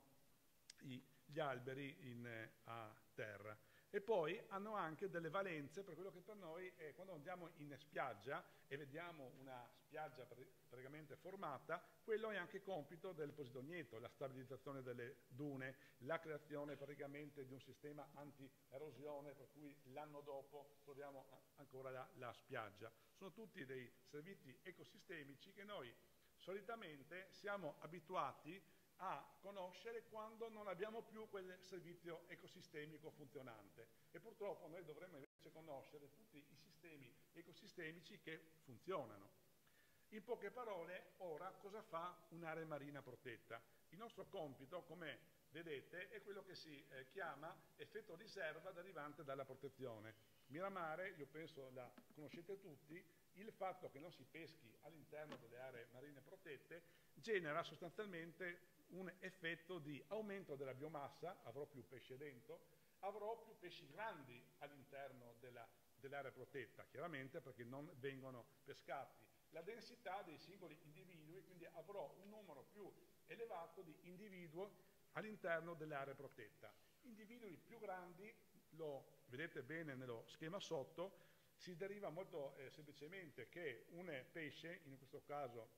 i, gli alberi in, eh, a terra. E poi hanno anche delle valenze per quello che per noi è quando andiamo in spiaggia e vediamo una spiaggia praticamente formata, quello è anche compito del Posidogneto, la stabilizzazione delle dune, la creazione praticamente di un sistema anti-erosione, per cui l'anno dopo troviamo ancora la, la spiaggia. Sono tutti dei servizi ecosistemici che noi solitamente siamo abituati a conoscere quando non abbiamo più quel servizio ecosistemico funzionante, e purtroppo noi dovremmo invece conoscere tutti i sistemi ecosistemici che funzionano. In poche parole, ora, cosa fa un'area marina protetta? Il nostro compito, come vedete, è quello che si eh, chiama effetto riserva derivante dalla protezione. Miramare, io penso la conoscete tutti, il fatto che non si peschi all'interno delle aree marine protette genera sostanzialmente un effetto di aumento della biomassa, avrò più pesce dentro, avrò più pesci grandi all'interno della, dell'area protetta, chiaramente perché non vengono pescati. La densità dei singoli individui, quindi avrò un numero più elevato di individui all'interno dell'area protetta. Individui più grandi, lo vedete bene nello schema sotto, si deriva molto eh, semplicemente che un pesce, in questo caso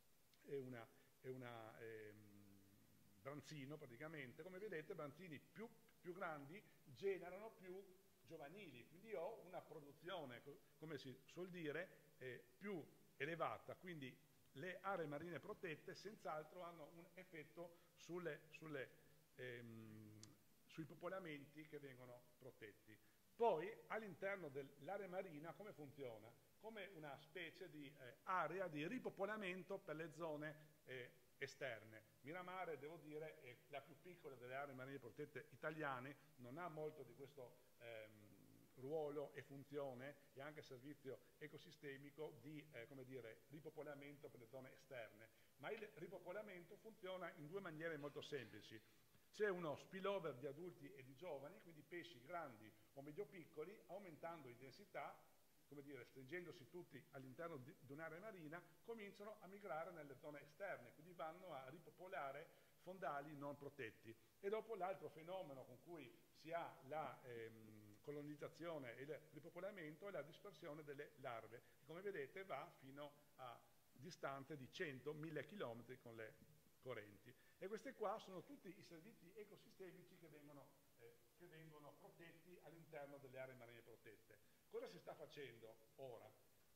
è una, è una ehm, branzino praticamente, come vedete branzini più, più grandi generano più giovanili, quindi ho una produzione, come si suol dire, eh, più elevata, quindi le aree marine protette senz'altro hanno un effetto sulle, sulle, ehm, sui popolamenti che vengono protetti. Poi all'interno dell'area marina come funziona? Come una specie di eh, area di ripopolamento per le zone eh, esterne. Miramare, devo dire, è la più piccola delle aree marine protette italiane, non ha molto di questo ehm, ruolo e funzione e anche servizio ecosistemico di eh, come dire, ripopolamento per le zone esterne. Ma il ripopolamento funziona in due maniere molto semplici. C'è uno spillover di adulti e di giovani, quindi pesci grandi o medio-piccoli, aumentando in densità, come dire, stringendosi tutti all'interno di, di un'area marina, cominciano a migrare nelle zone esterne, quindi vanno a ripopolare fondali non protetti. E dopo l'altro fenomeno con cui si ha la ehm, colonizzazione e il ripopolamento è la dispersione delle larve, che come vedete va fino a distanze di cento mille chilometri con le correnti. E questi qua sono tutti i servizi ecosistemici che vengono, eh, che vengono protetti all'interno delle aree marine protette. Cosa si sta facendo ora?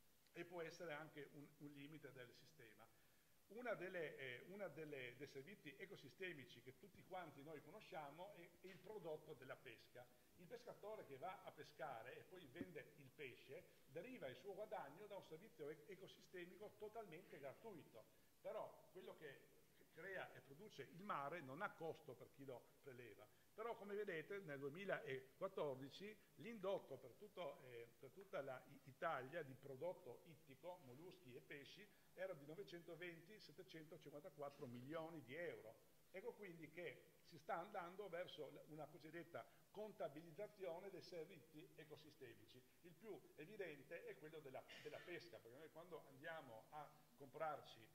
E può essere anche un, un limite del sistema. Una delle, eh, una delle, dei servizi ecosistemici che tutti quanti noi conosciamo è, è il prodotto della pesca. Il pescatore che va a pescare e poi vende il pesce deriva il suo guadagno da un servizio ecosistemico totalmente gratuito. Però quello che crea e produce il mare non ha costo per chi lo preleva. Però come vedete nel duemilaquattordici l'indotto per, tutto, eh, per tutta l'Italia di prodotto ittico, molluschi e pesci era di novecentoventi settecentocinquantaquattro milioni di euro. Ecco quindi che si sta andando verso una cosiddetta contabilizzazione dei servizi ecosistemici. Il più evidente è quello della, della pesca, perché noi quando andiamo a comprarci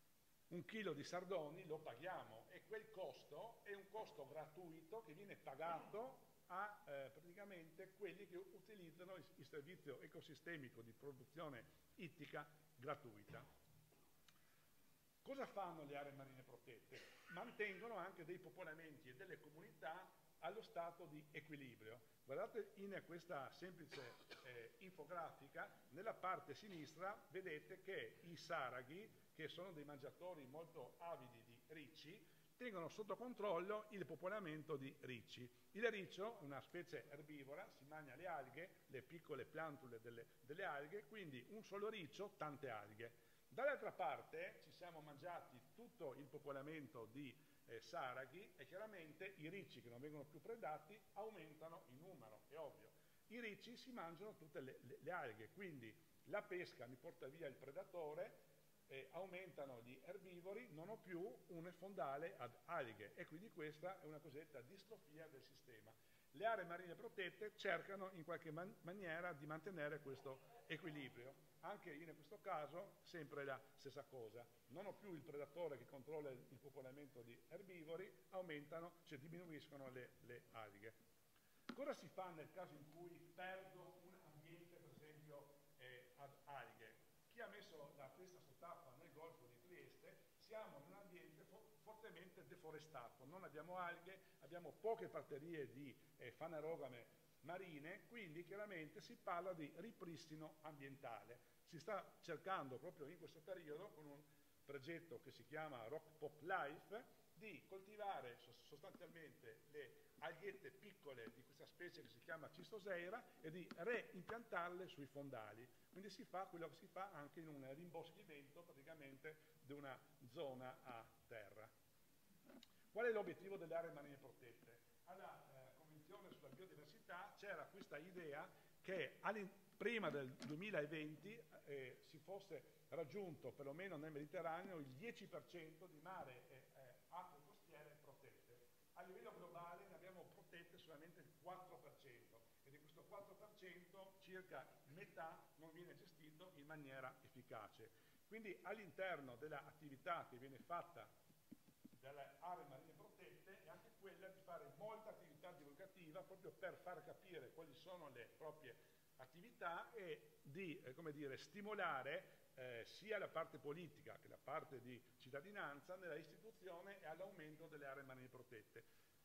un chilo di sardoni lo paghiamo e quel costo è un costo gratuito che viene pagato a eh, praticamente quelli che utilizzano il, il servizio ecosistemico di produzione ittica gratuita. Cosa fanno le aree marine protette? Mantengono anche dei popolamenti e delle comunità allo stato di equilibrio. Guardate in questa semplice eh, infografica, nella parte sinistra vedete che i saraghi, che sono dei mangiatori molto avidi di ricci, tengono sotto controllo il popolamento di ricci. Il riccio è una specie erbivora, si mangia le alghe, le piccole plantule delle, delle alghe, quindi un solo riccio, tante alghe. Dall'altra parte ci siamo mangiati tutto il popolamento di eh, saraghi e chiaramente i ricci che non vengono più predati aumentano in numero, è ovvio. I ricci si mangiano tutte le, le, le alghe, quindi la pesca mi porta via il predatore, eh, aumentano gli erbivori, non ho più un fondale ad alghe e quindi questa è una cosiddetta distrofia del sistema. Le aree marine protette cercano in qualche man maniera di mantenere questo equilibrio. Anche in questo caso sempre la stessa cosa, non ho più il predatore che controlla il popolamento di erbivori, aumentano, cioè diminuiscono le, le alghe. Cosa si fa nel caso in cui perdo un ambiente, per esempio, eh, ad alghe? Chi ha messo la testa sott'acqua nel Golfo di Trieste, siamo in un ambiente fo fortemente deforestato, non abbiamo alghe, abbiamo poche batterie di eh, fanerogame marine, quindi chiaramente si parla di ripristino ambientale. Si sta cercando proprio in questo periodo, con un progetto che si chiama Rock Pop Life, di coltivare sostanzialmente le alghette piccole di questa specie che si chiama Cistoseira e di reimpiantarle sui fondali. Quindi si fa quello che si fa anche in un rimboschimento praticamente di una zona a terra. Qual è l'obiettivo delle aree marine protette? Alla eh, Convenzione sulla biodiversità c'era questa idea che prima del duemilaventi eh, si fosse raggiunto, perlomeno nel Mediterraneo, il dieci per cento di mare e eh, acque costiere protette. A livello globale ne abbiamo protette solamente il quattro per cento e di questo quattro per cento circa metà non viene gestito in maniera efficace. Quindi all'interno dell'attività che viene fatta dalle aree marine protette è anche quella di fare molta attività divulgativa proprio per far capire quali sono le proprie attività e di eh, come dire, stimolare eh, sia la parte politica che la parte di cittadinanza nella istituzione e all'aumento delle aree marine protette.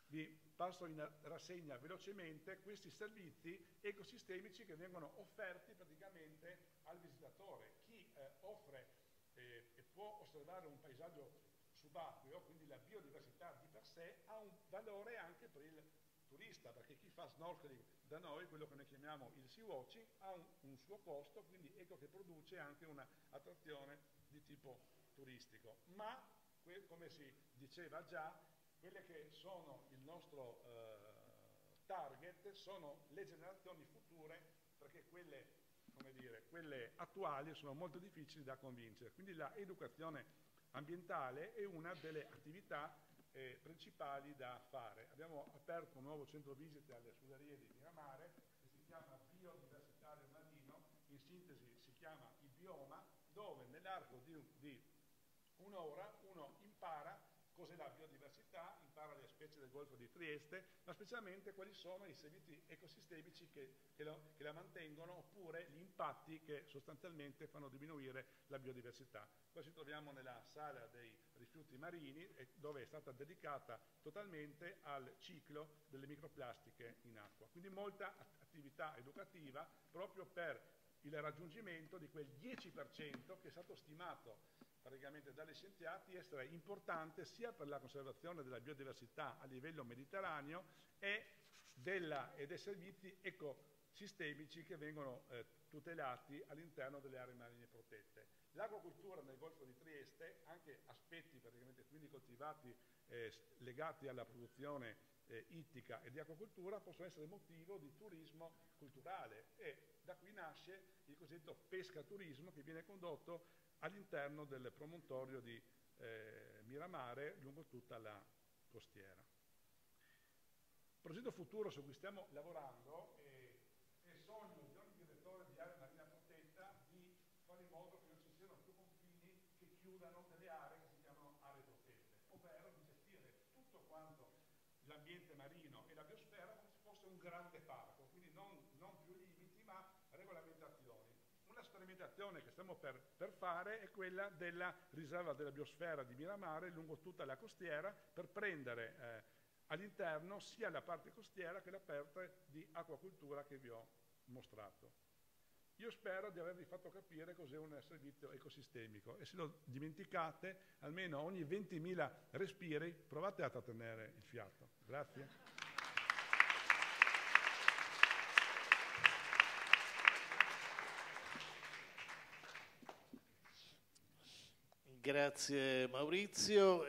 vi passo in rassegna velocemente questi servizi ecosistemici che vengono offerti praticamente al visitatore. Chi eh, offre eh, e può osservare un paesaggio subacqueo, quindi la biodiversità di per sé, ha un valore anche per il turista, perché chi fa snorkeling da noi, quello che noi chiamiamo il sea watching, ha un, un suo costo, quindi ecco che produce anche un'attrazione di tipo turistico. Ma, come si diceva già, quelle che sono il nostro eh, target sono le generazioni future, perché quelle, come dire, quelle attuali sono molto difficili da convincere. Quindi la educazione ambientale è una delle attività eh, principali da fare. Abbiamo aperto un nuovo centro visite alle scuderie di Miramare che si chiama Biodiversitario Marino, in sintesi si chiama il Bioma, dove nell'arco di, di un'ora uno impara cos'è la biodiversità, impara le specie del Golfo di Trieste, ma specialmente quali sono i servizi ecosistemici che, che, lo, che la mantengono, oppure gli impatti che sostanzialmente fanno diminuire la biodiversità. Poi ci troviamo nella sala dei rifiuti marini, dove è stata dedicata totalmente al ciclo delle microplastiche in acqua. Quindi molta attività educativa proprio per il raggiungimento di quel dieci per cento che è stato stimato praticamente dagli scienziati essere importante sia per la conservazione della biodiversità a livello mediterraneo e, della, e dei servizi ecosistemici che vengono eh, tutelati all'interno delle aree marine protette. L'acquacoltura nel Golfo di Trieste, anche aspetti praticamente quindi coltivati eh, legati alla produzione eh, ittica e di acquacoltura, possono essere motivo di turismo culturale, e da qui nasce il cosiddetto pescaturismo, che viene condotto all'interno del promontorio di eh, Miramare lungo tutta la costiera. Il progetto futuro su cui stiamo lavorando è, è sogno di ogni direttore di area marina protetta di fare in modo che non ci siano più confini che chiudano delle aree che si chiamano aree protette, ovvero di gestire tutto quanto l'ambiente marino e la biosfera come se fosse un grande parco, quindi non, non più limiti ma regolamentazioni. Una sperimentazione che stiamo per, per fare è quella della riserva della biosfera di Miramare lungo tutta la costiera, per prendere eh, all'interno sia la parte costiera che la parte di acquacultura che vi ho mostrato. Io spero di avervi fatto capire cos'è un servizio ecosistemico, e se lo dimenticate, almeno ogni ventimila respiri provate a trattenere il fiato. Grazie. Grazie Maurizio,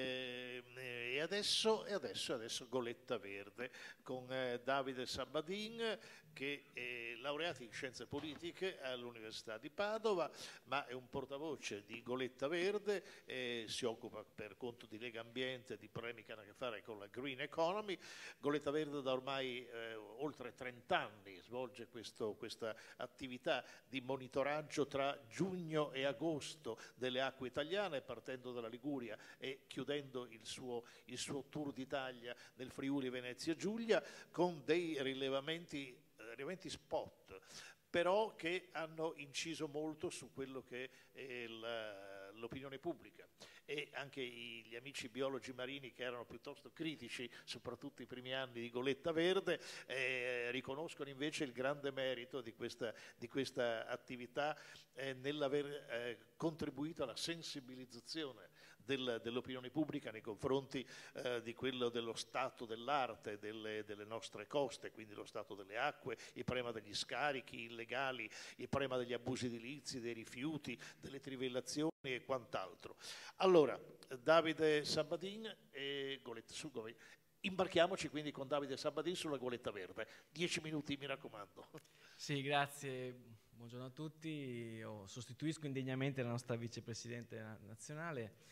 e, e, adesso, e adesso, adesso Goletta Verde con eh, Davide Sabadin, che è laureato in scienze politiche all'Università di Padova, ma è un portavoce di Goletta Verde, e si occupa per conto di Lega Ambiente di problemi che hanno a che fare con la green economy. Goletta Verde da ormai eh, oltre trent'anni svolge questo, questa attività di monitoraggio tra giugno e agosto delle acque italiane, partendo dalla Liguria e chiudendo il suo, il suo tour d'Italia nel Friuli Venezia Giulia, con dei rilevamenti rilevamenti spot, però che hanno inciso molto su quello che è l'opinione pubblica, e anche gli amici biologi marini, che erano piuttosto critici soprattutto i primi anni di Goletta Verde, eh, riconoscono invece il grande merito di questa, di questa attività eh, nell'aver eh, contribuito alla sensibilizzazione Del, dell'opinione pubblica nei confronti eh, di quello dello stato dell'arte delle, delle nostre coste, quindi lo stato delle acque, il problema degli scarichi illegali, il problema degli abusi edilizi, dei rifiuti, delle trivellazioni e quant'altro. Allora, Davide Sabadin e Goletta, su, imbarchiamoci quindi con Davide Sabadin sulla Goletta Verde. Dieci minuti, mi raccomando. Sì, grazie. Buongiorno a tutti. Io sostituisco indegnamente la nostra vicepresidente nazionale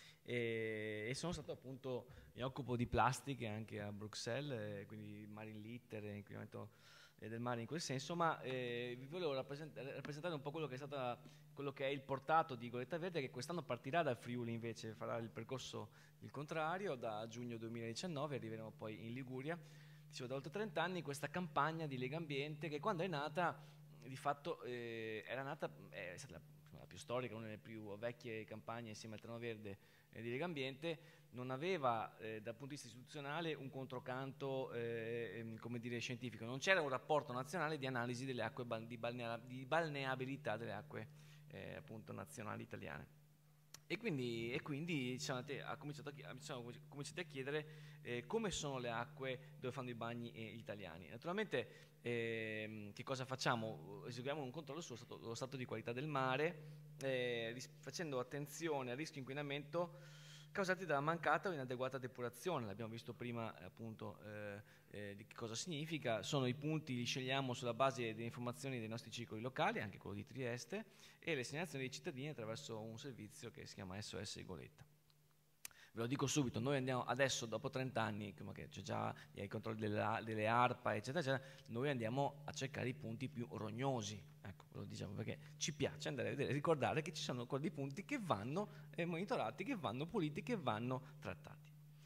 e, e sono stato appunto, mi occupo di plastiche anche a Bruxelles, quindi marine litter, inquinamento del mare in quel senso, ma eh, vi volevo rappresentare, rappresentare un po' quello che è stata, quello che è il portato di Goletta Verde, che quest'anno partirà dal Friuli, invece farà il percorso il contrario, da giugno duemiladiciannove arriveremo poi in Liguria, dicevo, da oltre trenta anni, questa campagna di Lega Ambiente che quando è nata di fatto eh, era nata, è stata la, la più storica, una delle più vecchie campagne insieme al Terreno Verde eh, di Legambiente, non aveva eh, dal punto di vista istituzionale un controcanto eh, come dire, scientifico, non c'era un rapporto nazionale di analisi delle acque bal- di, balnea- di balneabilità delle acque eh, appunto nazionali italiane. E quindi, e quindi siamo andati, ha cominciato a, siamo cominciati a chiedere eh, come sono le acque dove fanno i bagni eh, italiani. Naturalmente eh, che cosa facciamo? Eseguiamo un controllo sullo stato, sullo stato di qualità del mare, eh, ris- facendo attenzione al rischio inquinamento causati dalla mancata o inadeguata depurazione. L'abbiamo visto prima eh, appunto eh, eh, di che cosa significa. Sono i punti, li scegliamo sulla base delle informazioni dei nostri circoli locali, anche quello di Trieste, e le segnalazioni dei cittadini attraverso un servizio che si chiama S O S Igoletta. Ve lo dico subito, noi andiamo adesso, dopo trenta anni, che c'è già i controlli delle, delle ARPA, eccetera, eccetera, noi andiamo a cercare i punti più rognosi. Ecco, ve lo diciamo perché ci piace andare a vedere, ricordare che ci sono quei punti che vanno eh, monitorati, che vanno puliti, che vanno trattati.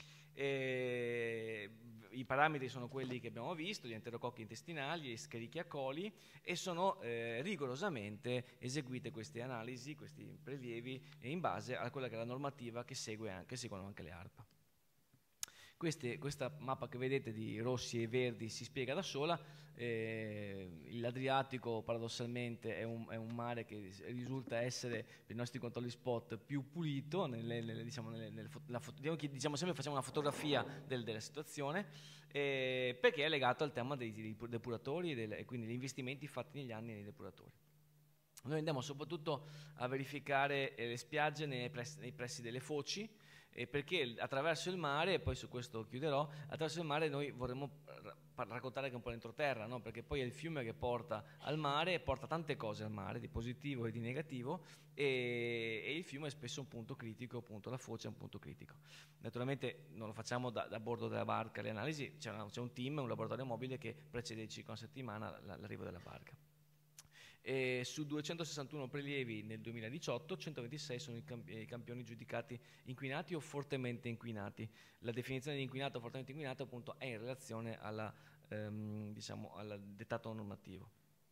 E i parametri sono quelli che abbiamo visto, gli enterococchi intestinali, gli Escherichia coli, e sono eh, rigorosamente eseguite queste analisi, questi prelievi, in base a quella che è la normativa che, segue anche, che seguono anche le ARPA. Queste, questa mappa che vedete di rossi e verdi si spiega da sola. Eh, l'Adriatico paradossalmente è un, è un mare che risulta essere per i nostri controlli spot più pulito, nelle, nelle, diciamo, nelle, nelle, la, diciamo sempre facciamo una fotografia del, della situazione, eh, perché è legato al tema dei, dei depuratori e, del, e quindi gli investimenti fatti negli anni nei depuratori. Noi andiamo soprattutto a verificare eh, le spiagge nei pressi, nei pressi delle foci, eh, perché attraverso il mare, e poi su questo chiuderò, attraverso il mare noi vorremmo ra- raccontare anche un po' l'entroterra, no? Perché poi è il fiume che porta al mare, porta tante cose al mare, di positivo e di negativo, e, e il fiume è spesso un punto critico, appunto la foce è un punto critico. Naturalmente non lo facciamo da, da bordo della barca, le analisi, c'è, una, c'è un team, un laboratorio mobile che precede circa una settimana l'arrivo della barca. E su duecentosessantuno prelievi nel duemiladiciotto, centoventisei sono i, camp- i campioni giudicati inquinati o fortemente inquinati. La definizione di inquinato o fortemente inquinato appunto è in relazione alla, ehm, diciamo, al dettato normativo.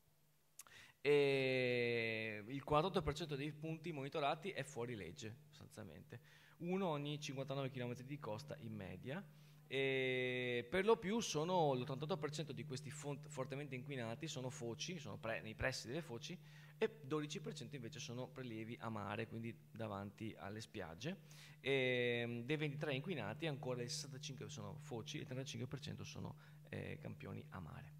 E il quarantotto per cento dei punti monitorati è fuori legge, sostanzialmente. Uno ogni cinquantanove chilometri di costa in media. E per lo più sono l'ottantotto per cento di questi font- fortemente inquinati sono foci, sono pre- nei pressi delle foci, e dodici per cento invece sono prelievi a mare, quindi davanti alle spiagge. E dei ventitré inquinati ancora il sessantacinque per cento sono foci e il trentacinque per cento sono eh, campioni a mare.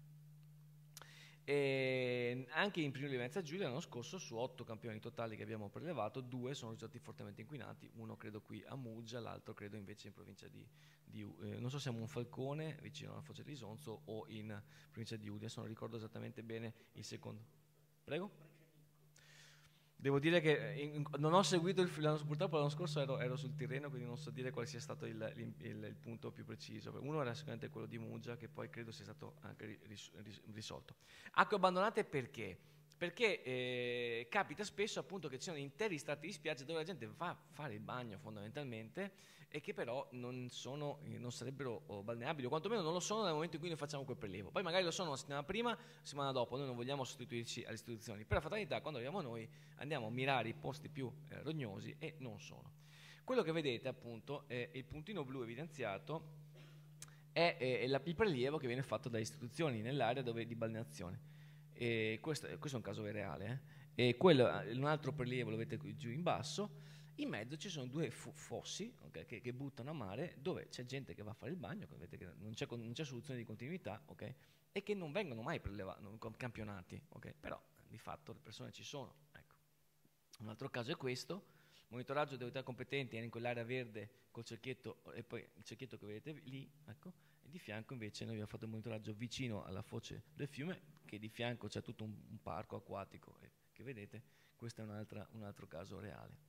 E anche in Friuli Venezia Giulia l'anno scorso, su otto campioni totali che abbiamo prelevato, due sono stati fortemente inquinati, uno credo qui a Muggia, l'altro credo invece in provincia di, di eh, non so se a Monfalcone vicino alla foce di Isonzo o in provincia di Udine, non ricordo esattamente bene il secondo. Prego? Devo dire che in, non ho seguito il l'anno, purtroppo l'anno scorso ero, ero sul Tirreno, quindi non so dire quale sia stato il, il, il, il punto più preciso. Uno era sicuramente quello di Muggia, che poi credo sia stato anche ris, ris, risolto. Acque abbandonate perché? Perché eh, capita spesso appunto che ci siano interi strati di spiaggia dove la gente va a fare il bagno fondamentalmente e che però non, sono, eh, non sarebbero oh, balneabili, o quantomeno non lo sono nel momento in cui noi facciamo quel prelievo. Poi magari lo sono una settimana prima, una settimana dopo, noi non vogliamo sostituirci alle istituzioni. Per la fatalità, quando arriviamo noi, andiamo a mirare i posti più eh, rognosi e non sono. Quello che vedete appunto è il puntino blu evidenziato, è, è la, il prelievo che viene fatto dalle istituzioni nell'area dove, di balneazione. E questo, questo è un caso reale, eh? E quello, un altro prelievo lo vedete qui giù in basso. In mezzo ci sono due fossi, okay, che, che buttano a mare, dove c'è gente che va a fare il bagno, vedete che non c'è, non c'è soluzione di continuità, okay, e che non vengono mai prelevati, campionati, okay, però di fatto le persone ci sono. Ecco. Un altro caso è questo: monitoraggio delle autorità competenti era in quell'area verde col cerchietto, e poi il cerchietto che vedete lì, ecco, e di fianco invece noi abbiamo fatto il monitoraggio vicino alla foce del fiume, che di fianco c'è tutto un, un parco acquatico, e, che vedete, questo è un'altra, un altro caso reale.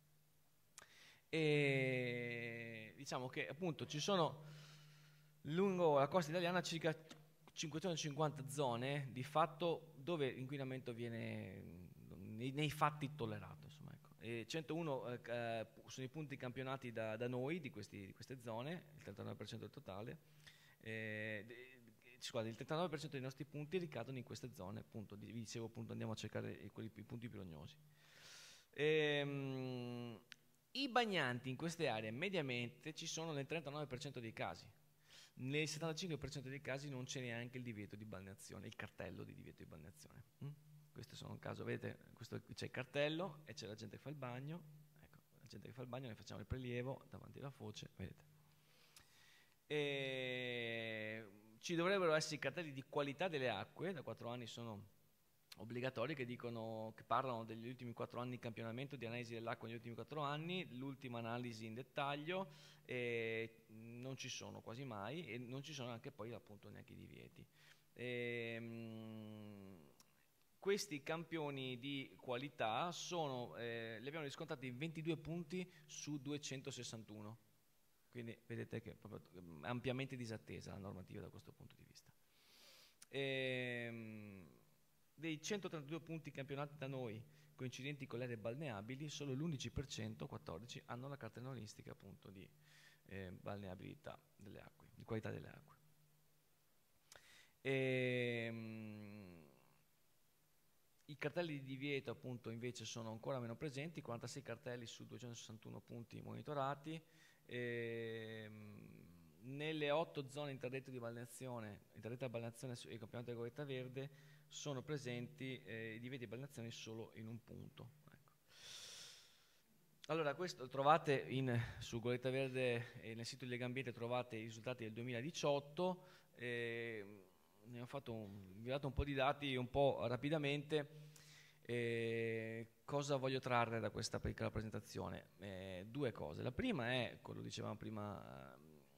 E diciamo che appunto ci sono lungo la costa italiana circa cinquecentocinquanta zone di fatto dove l'inquinamento viene nei, nei fatti tollerato, insomma, ecco. E centouno eh, sono i punti campionati da, da noi di, questi, di queste zone, il trentanove per cento del totale. Eh, Scusate, il trentanove per cento dei nostri punti ricadono in queste zone, appunto, vi dicevo, appunto, andiamo a cercare quelli, i punti più rognosi. Ehm, I bagnanti in queste aree mediamente ci sono nel trentanove per cento dei casi. Nel settantacinque per cento dei casi non c'è neanche il divieto di balneazione, il cartello di divieto di balneazione. Mm? Questo sono un caso, vedete, questo, c'è il cartello e c'è la gente che fa il bagno. Ecco, la gente che fa il bagno, ne facciamo il prelievo davanti alla foce, vedete. E ci dovrebbero essere i cartelli di qualità delle acque, da quattro anni sono obbligatori, che dicono, che parlano degli ultimi quattro anni di campionamento, di analisi dell'acqua negli ultimi quattro anni, l'ultima analisi in dettaglio, e non ci sono quasi mai, e non ci sono anche poi appunto neanche i divieti. E, mh, questi campioni di qualità sono, eh, li abbiamo riscontrati in ventidue punti su duecentosessantuno, quindi vedete che è proprio ampiamente disattesa la normativa da questo punto di vista. E, mh, dei centotrentadue punti campionati da noi coincidenti con le aree balneabili, solo l'undici per cento, quattordici, hanno la cartellonistica appunto di eh, balneabilità delle acque, di qualità delle acque. E, mh, I cartelli di divieto appunto invece sono ancora meno presenti, quarantasei cartelli su duecentosessantuno punti monitorati. E, mh, nelle otto zone interdette di balneazione, interdette a balneazione e campionato di Goletta Verde, sono presenti eh, i divieti di balneazione solo in un punto. Ecco. Allora, questo trovate in, su Goletta Verde e nel sito di Legambiente trovate i risultati del duemiladiciotto. Eh, ne ho fatto un, vi ho dato un po' di dati un po' rapidamente. Eh, cosa voglio trarre da questa piccola presentazione? Eh, due cose. La prima è, come lo dicevamo prima,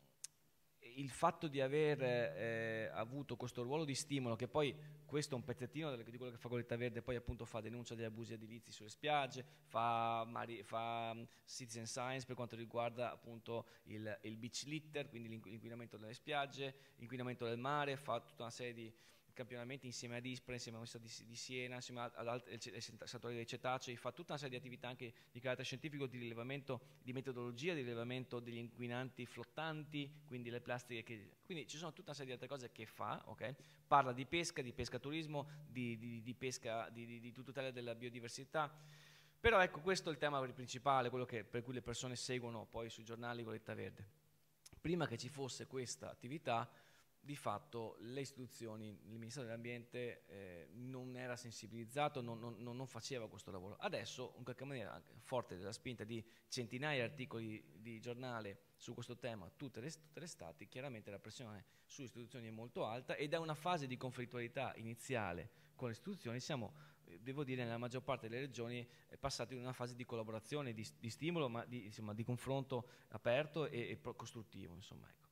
il fatto di aver eh, avuto questo ruolo di stimolo, che poi questo è un pezzettino di quello che fa Goletta Verde, poi appunto fa denuncia degli abusi edilizi sulle spiagge, fa, mari, fa um, citizen science per quanto riguarda appunto il, il beach litter, quindi l'inquinamento delle spiagge, l'inquinamento del mare, fa tutta una serie di campionamenti insieme ad ISPRA, insieme all'Università di, di Siena, insieme ad altri settori dei cetacei, fa tutta una serie di attività anche di carattere scientifico, di rilevamento, di metodologia, di rilevamento degli inquinanti flottanti, quindi le plastiche, che, quindi ci sono tutta una serie di altre cose che fa, ok? Parla di pesca, di pescaturismo, di, di, di pesca, di, di, di tutela della biodiversità, però ecco, questo è il tema principale, quello che, per cui le persone seguono poi sui giornali Goletta Verde. Prima che ci fosse questa attività, di fatto le istituzioni, il Ministero dell'Ambiente eh, non era sensibilizzato, non, non, non faceva questo lavoro. Adesso, in qualche maniera, forte della spinta di centinaia di articoli di giornale su questo tema, tutte le, tutte le estati, chiaramente la pressione sulle istituzioni è molto alta, e da una fase di conflittualità iniziale con le istituzioni siamo, eh, devo dire, nella maggior parte delle regioni eh, passati in una fase di collaborazione, di, di stimolo, ma di, insomma, di confronto aperto e, e costruttivo, insomma, ecco.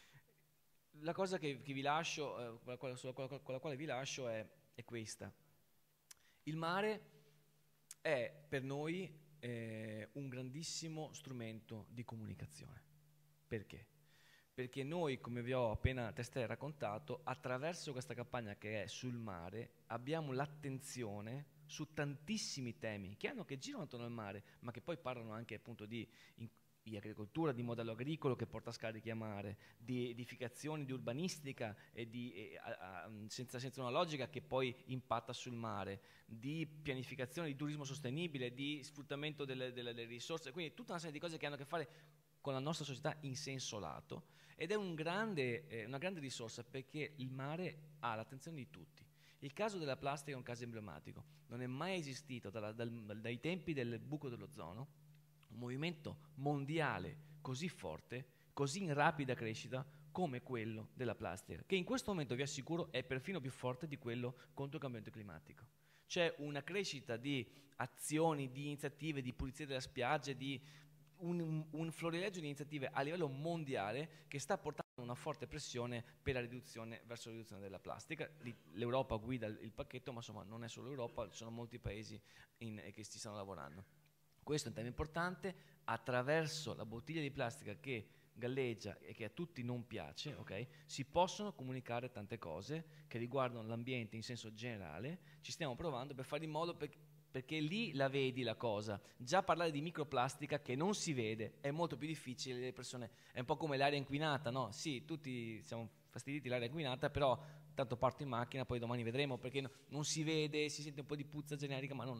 La cosa che, che vi lascio, eh, con, la quale, sulla, con la quale vi lascio è, è questa. Il mare è per noi eh, un grandissimo strumento di comunicazione. Perché? Perché noi, come vi ho appena testé raccontato, attraverso questa campagna che è sul mare, abbiamo l'attenzione su tantissimi temi che, hanno, che girano attorno al mare, ma che poi parlano anche appunto di... In, di agricoltura, di modello agricolo che porta a scarichi a mare, di edificazioni, di urbanistica e di, e, a, a, senza, senza una logica che poi impatta sul mare, di pianificazione, di turismo sostenibile, di sfruttamento delle, delle, delle risorse, quindi tutta una serie di cose che hanno a che fare con la nostra società in senso lato, ed è un grande, eh, una grande risorsa perché il mare ha l'attenzione di tutti. Il caso della plastica è un caso emblematico, non è mai esistito dalla, dal, dai tempi del buco dell'ozono un movimento mondiale così forte, così in rapida crescita come quello della plastica, che in questo momento vi assicuro è perfino più forte di quello contro il cambiamento climatico. C'è una crescita di azioni, di iniziative, di pulizia della spiaggia, di un, un, un florileggio di iniziative a livello mondiale che sta portando una forte pressione per la riduzione, verso la riduzione della plastica. L'Europa guida il pacchetto, ma insomma non è solo l'Europa, ci sono molti paesi in, che ci stanno lavorando. Questo è un tema importante, attraverso la bottiglia di plastica che galleggia e che a tutti non piace, okay, si possono comunicare tante cose che riguardano l'ambiente in senso generale. Ci stiamo provando per fare in modo per, perché lì la vedi la cosa. Già parlare di microplastica che non si vede è molto più difficile, le persone, è un po' come l'aria inquinata, no? Sì, tutti siamo fastiditi l'aria inquinata, però tanto parto in macchina, poi domani vedremo, perché no, non si vede, si sente un po' di puzza generica, ma non è.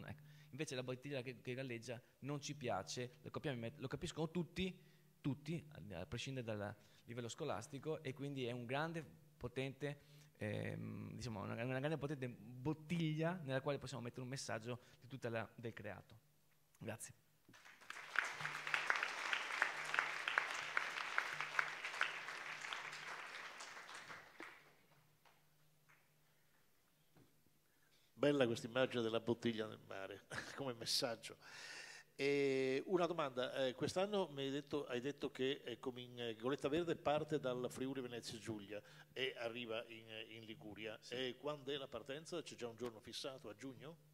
Invece la bottiglia che, che galleggia non ci piace, lo, capiamo, lo capiscono tutti, tutti, a prescindere dal livello scolastico, e quindi è un grande, potente, ehm, diciamo, una, una grande potente bottiglia nella quale possiamo mettere un messaggio di tutta la, del creato. Grazie. Bella questa immagine della bottiglia nel mare come messaggio. E una domanda, eh, quest'anno mi hai detto, hai detto che eh, Comin, eh, Goletta Verde parte dal Friuli Venezia Giulia e arriva in, in Liguria. Sì. E quando è la partenza? C'è già un giorno fissato, a giugno?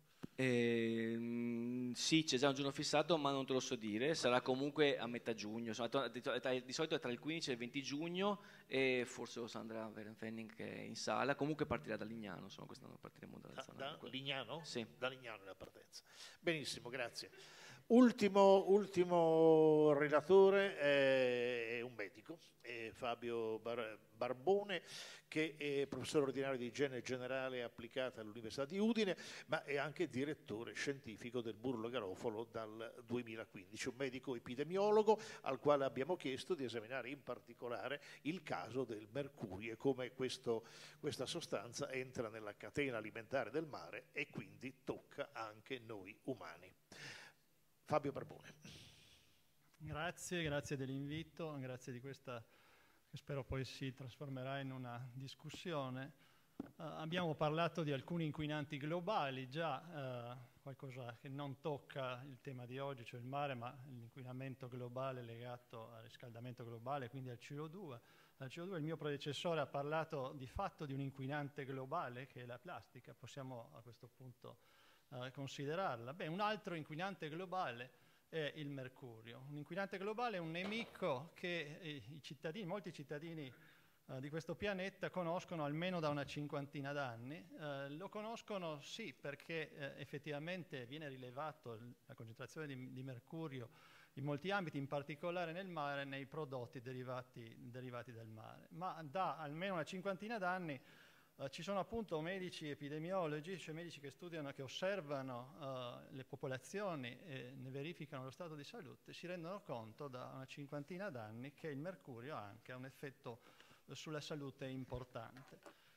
Eh, sì, c'è già un giorno fissato, ma non te lo so dire, sarà comunque a metà giugno, insomma, di solito è tra il quindici e il venti giugno, e forse lo Sandra Verenfenning che è in sala, comunque partirà da Lignano, insomma, quest'anno partiremo dalla da, zona. Da Lignano? Sì. Da Lignano è la partenza. Benissimo, grazie. Ultimo, ultimo relatore è un medico, è Fabio Bar- Barbone, che è professore ordinario di igiene generale applicata all'Università di Udine, ma è anche direttore scientifico del Burlo Garofalo dal duemilaquindici, un medico epidemiologo al quale abbiamo chiesto di esaminare in particolare il caso del mercurio e come questo, questa sostanza entra nella catena alimentare del mare e quindi tocca anche noi umani. Fabio Barbone. Grazie, grazie dell'invito, grazie di questa che spero poi si trasformerà in una discussione. Uh, abbiamo parlato di alcuni inquinanti globali, già uh, qualcosa che non tocca il tema di oggi, cioè il mare, ma l'inquinamento globale legato al riscaldamento globale, quindi al C O due. Al C O due il mio predecessore ha parlato di fatto di un inquinante globale che è la plastica, possiamo a questo punto uh, considerarla. Beh, un altro inquinante globale è il mercurio. Un inquinante globale è un nemico che eh, i cittadini, molti cittadini eh, di questo pianeta conoscono almeno da una cinquantina d'anni. Eh, lo conoscono sì perché eh, effettivamente viene rilevato la concentrazione di, di mercurio in molti ambiti, in particolare nel mare e nei prodotti derivati, derivati dal mare. Ma da almeno una cinquantina d'anni Uh, ci sono appunto medici epidemiologi, cioè medici che studiano, che osservano uh, le popolazioni e ne verificano lo stato di salute, si rendono conto da una cinquantina d'anni che il mercurio anche ha un effetto uh, sulla salute importante.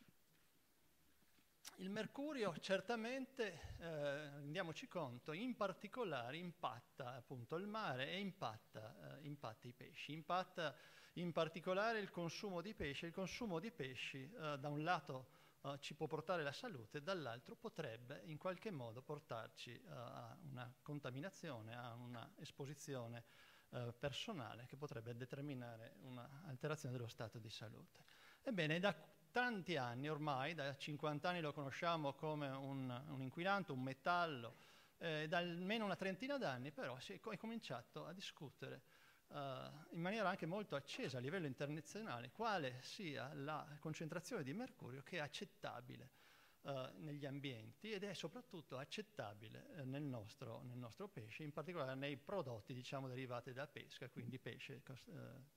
Il mercurio certamente, eh, rendiamoci conto, in particolare impatta appunto il mare e impatta, eh, impatta i pesci, impatta in particolare il consumo di pesce. Il consumo di pesci eh, da un lato eh, ci può portare la salute, dall'altro potrebbe in qualche modo portarci eh, a una contaminazione, a una esposizione eh, personale che potrebbe determinare un'alterazione dello stato di salute. Ebbene, da tanti anni ormai, da cinquanta anni lo conosciamo come un, un inquinante, un metallo, eh, da almeno una trentina d'anni però si è, è cominciato a discutere uh, in maniera anche molto accesa a livello internazionale quale sia la concentrazione di mercurio che è accettabile uh, negli ambienti ed è soprattutto accettabile uh, nel, nostro, nel nostro pesce, in particolare nei prodotti diciamo derivati da pesca, quindi pesce, uh,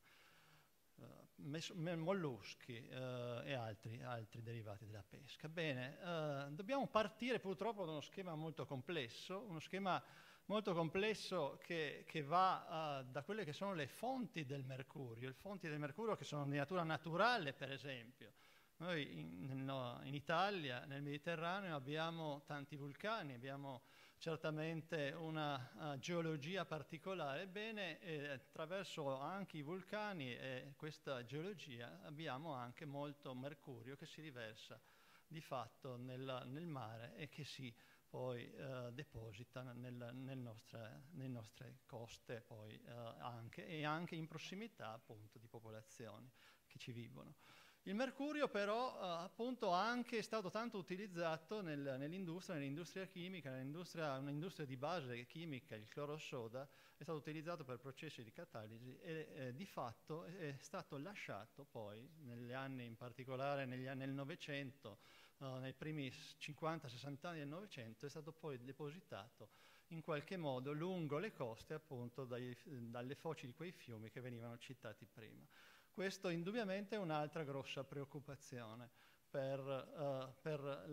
Uh, molluschi uh, e altri, altri derivati della pesca. Bene, uh, dobbiamo partire purtroppo da uno schema molto complesso, uno schema molto complesso che, che va uh, da quelle che sono le fonti del mercurio, le fonti del mercurio che sono di natura naturale, per esempio. Noi in, no, in Italia, nel Mediterraneo, abbiamo tanti vulcani, abbiamo certamente una uh, geologia particolare. Ebbene, eh, attraverso anche i vulcani e questa geologia abbiamo anche molto mercurio che si riversa di fatto nel, nel mare e che si poi uh, deposita nel, nel nostre, nelle nostre coste poi, uh, anche, e anche in prossimità appunto di popolazioni che ci vivono. Il mercurio però uh, appunto anche è stato tanto utilizzato nel, nell'industria, nell'industria chimica, nell'industria, un'industria di base chimica, il clorosoda, è stato utilizzato per processi di catalisi e eh, di fatto è stato lasciato poi negli anni, in particolare negli anni del Novecento, uh, nei primi cinquanta sessanta anni del Novecento, è stato poi depositato in qualche modo lungo le coste appunto dai, dalle foci di quei fiumi che venivano citati prima. Questo indubbiamente è un'altra grossa preoccupazione per, uh, per la, la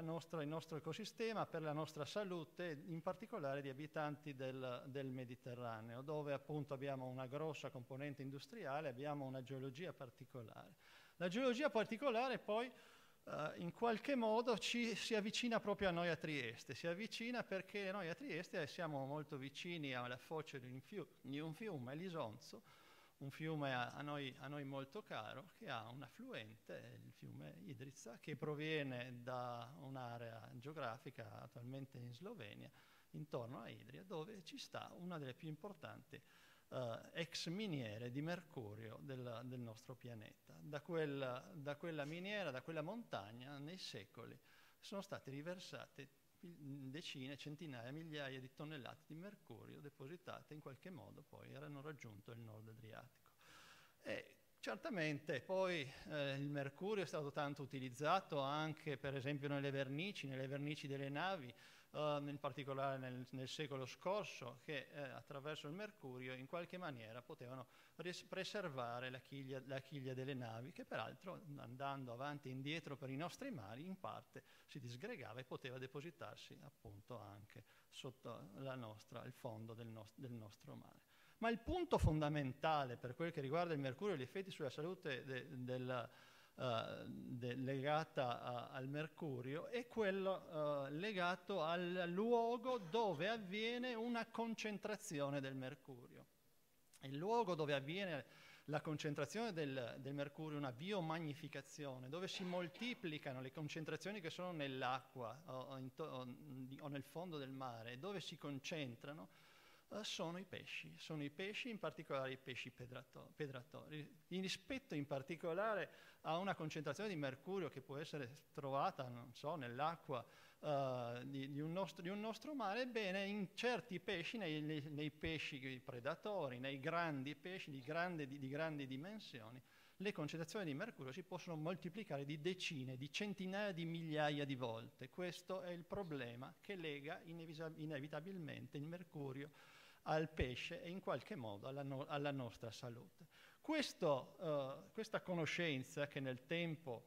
nostra, il nostro ecosistema, per la nostra salute, in particolare di abitanti del, del Mediterraneo, dove appunto abbiamo una grossa componente industriale, abbiamo una geologia particolare. La geologia particolare poi Uh, in qualche modo ci, si avvicina proprio a noi a Trieste, si avvicina perché noi a Trieste siamo molto vicini alla foce di un, fiu di un fiume, l'Isonzo, un fiume a, a, noi, a noi molto caro, che ha un affluente, il fiume Idrica, che proviene da un'area geografica attualmente in Slovenia, intorno a Idria, dove ci sta una delle più importanti Uh, ex miniere di mercurio del, del nostro pianeta. Da, quel, da quella miniera, da quella montagna, nei secoli sono state riversate decine, centinaia, migliaia di tonnellate di mercurio depositate in qualche modo, poi hanno raggiunto il nord Adriatico. E certamente poi eh, il mercurio è stato tanto utilizzato anche per esempio nelle vernici, nelle vernici delle navi, Uh, in particolare nel, nel secolo scorso, che eh, attraverso il mercurio in qualche maniera potevano preservare la chiglia, la chiglia delle navi, che peraltro andando avanti e indietro per i nostri mari in parte si disgregava e poteva depositarsi appunto anche sotto la nostra, il fondo del, no del nostro mare. Ma il punto fondamentale per quel che riguarda il mercurio e gli effetti sulla salute de, del Uh, de, legata uh, al mercurio è quello uh, legato al luogo dove avviene una concentrazione del mercurio. Il luogo dove avviene la concentrazione del, del mercurio, una biomagnificazione, dove si moltiplicano le concentrazioni che sono nell'acqua o, o, o nel fondo del mare, dove si concentrano, Uh, sono i pesci, sono i pesci, in particolare i pesci pedrato pedratori, in rispetto in particolare a una concentrazione di mercurio che può essere trovata, non so, nell'acqua uh, di, di, un nostro, di un nostro mare. Ebbene, in certi pesci, nei, nei, nei pesci predatori, nei grandi pesci di, grande, di, di grandi dimensioni, le concentrazioni di mercurio si possono moltiplicare di decine, di centinaia di migliaia di volte. Questo è il problema che lega inevitabilmente il mercurio al pesce e in qualche modo alla, no alla nostra salute. Questo, uh, questa conoscenza che nel tempo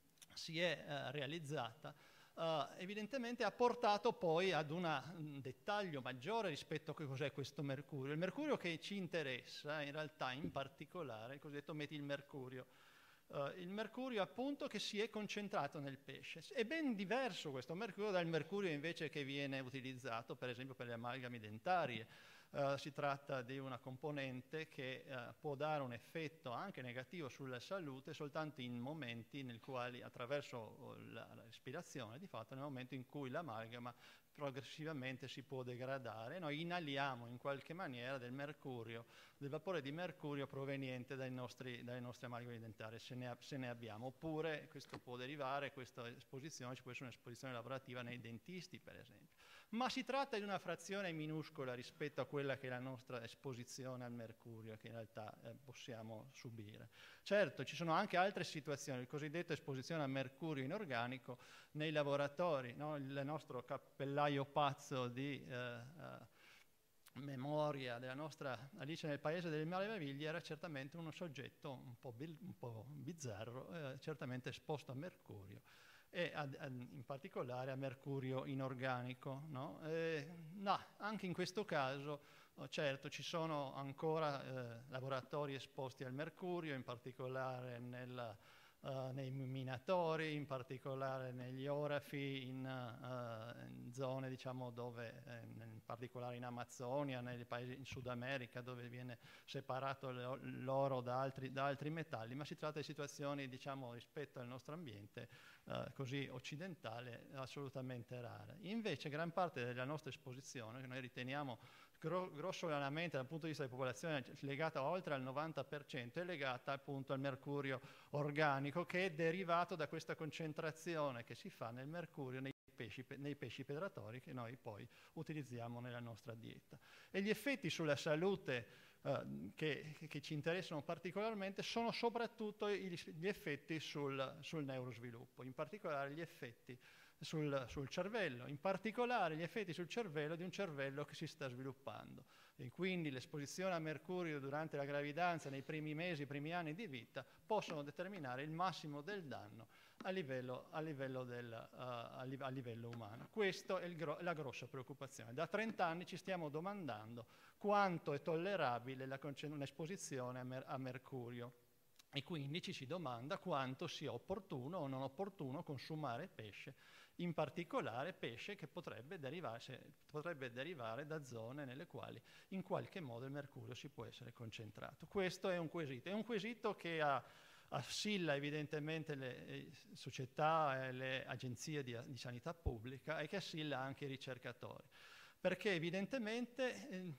si è uh, realizzata uh, evidentemente ha portato poi ad una, un dettaglio maggiore rispetto a che cos'è questo mercurio. Il mercurio che ci interessa in realtà in particolare è il cosiddetto metilmercurio. Uh, il mercurio appunto che si è concentrato nel pesce. È ben diverso questo mercurio dal mercurio invece che viene utilizzato per esempio per le amalgami dentarie. Uh, si tratta di una componente che uh, può dare un effetto anche negativo sulla salute soltanto in momenti nel quali, attraverso uh, la, la respirazione, di fatto nel momento in cui l'amalgama progressivamente si può degradare. Noi inaliamo in qualche maniera del mercurio, del vapore di mercurio proveniente dai nostri, dalle nostre amalgame dentarie, se ne, se ne abbiamo. Oppure questo può derivare, questa esposizione, ci può essere un'esposizione lavorativa nei dentisti per esempio. Ma si tratta di una frazione minuscola rispetto a quella che è la nostra esposizione al mercurio, che in realtà eh, possiamo subire. Certo, ci sono anche altre situazioni, il cosiddetto esposizione al mercurio inorganico nei laboratori, no? Il nostro cappellaio pazzo di eh, eh, memoria della nostra Alice nel Paese delle Meraviglie era certamente uno soggetto un po', un po' bizzarro, eh, certamente esposto a mercurio, e ad, ad, in particolare a mercurio inorganico. No? Eh, no, anche in questo caso, oh, certo, ci sono ancora eh, laboratori esposti al mercurio, in particolare nel, uh, nei minatori, in particolare negli orafi, in, uh, in zone diciamo, dove, eh, in particolare in Amazzonia, nei paesi in Sud America, dove viene separato l'oro da altri, da altri metalli, ma si tratta di situazioni diciamo, rispetto al nostro ambiente Uh, così occidentale, assolutamente rara. Invece gran parte della nostra esposizione, che noi riteniamo gro grossolanamente dal punto di vista della popolazione legata a oltre al novanta per cento, è legata appunto al mercurio organico, che è derivato da questa concentrazione che si fa nel mercurio nei pesci, nei pesci pedratori che noi poi utilizziamo nella nostra dieta. E gli effetti sulla salute Uh, che, che ci interessano particolarmente sono soprattutto gli, gli effetti sul, sul neurosviluppo, in particolare gli effetti sul, sul cervello, in particolare gli effetti sul cervello di un cervello che si sta sviluppando. E quindi l'esposizione a mercurio durante la gravidanza, nei primi mesi, i primi anni di vita, possono determinare il massimo del danno a livello, a livello, del, uh, a live- a livello umano. Questa è il gro- la grossa preoccupazione. Da trenta anni ci stiamo domandando quanto è tollerabile la concen- un'esposizione a, mer- a mercurio e quindi ci si domanda quanto sia opportuno o non opportuno consumare pesce, in particolare pesce che potrebbe derivare, potrebbe derivare da zone nelle quali in qualche modo il mercurio si può essere concentrato. Questo è un quesito, è un quesito che ha assilla evidentemente le eh, società e le agenzie di, di sanità pubblica e che assilla anche i ricercatori, perché evidentemente eh,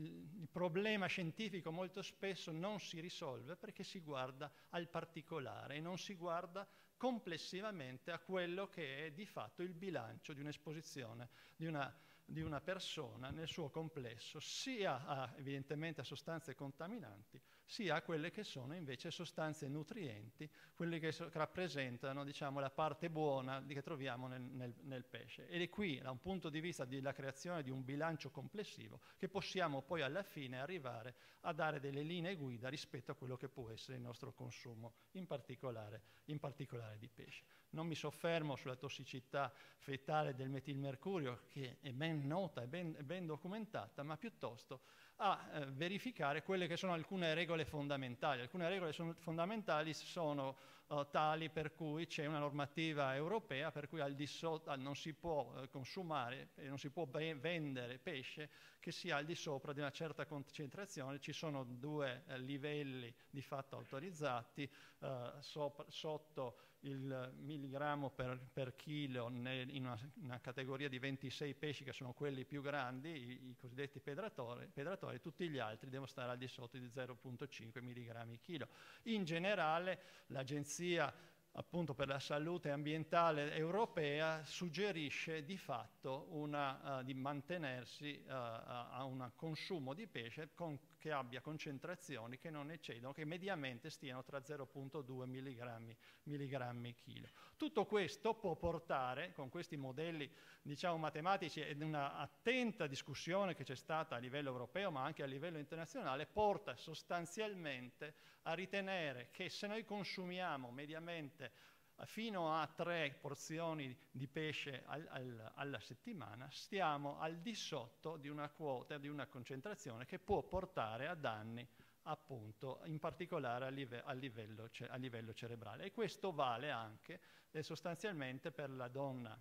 il problema scientifico molto spesso non si risolve perché si guarda al particolare e non si guarda complessivamente a quello che è di fatto il bilancio di un'esposizione di una, di una persona nel suo complesso, sia a, evidentemente a sostanze contaminanti, sia a quelle che sono invece sostanze nutrienti, quelle che, so, che rappresentano, diciamo, la parte buona che troviamo nel, nel, nel pesce. Ed è qui, da un punto di vista della creazione di un bilancio complessivo, che possiamo poi alla fine arrivare a dare delle linee guida rispetto a quello che può essere il nostro consumo, in particolare, in particolare di pesce. Non mi soffermo sulla tossicità fetale del metilmercurio, che è ben nota e ben, ben documentata, ma piuttosto a eh, verificare quelle che sono alcune regole fondamentali. Alcune regole sono fondamentali sono uh, tali per cui c'è una normativa europea per cui al di sotto non si può eh, consumare e non si può vendere pesce che sia al di sopra di una certa concentrazione. Ci sono due eh, livelli di fatto autorizzati, eh, sopra, sotto il milligrammo per, per chilo nel, in una, una categoria di ventisei pesci che sono quelli più grandi, i, i cosiddetti pedratori, pedratori, tutti gli altri devono stare al di sotto di zero virgola cinque milligrammi chilo. In generale l'Agenzia appunto per la salute ambientale europea suggerisce di fatto una, uh, di mantenersi uh, a un consumo di pesce con, che abbia concentrazioni che non eccedono, che mediamente stiano tra zero virgola due milligrammi, milligrammi chilo. Tutto questo può portare, con questi modelli diciamo matematici ed una attenta discussione che c'è stata a livello europeo ma anche a livello internazionale, porta sostanzialmente a ritenere che se noi consumiamo mediamente fino a tre porzioni di pesce al, al, alla settimana, stiamo al di sotto di una quota, di una concentrazione che può portare a danni appunto in particolare a, live, a, livello, a livello cerebrale. E questo vale anche eh, sostanzialmente per la donna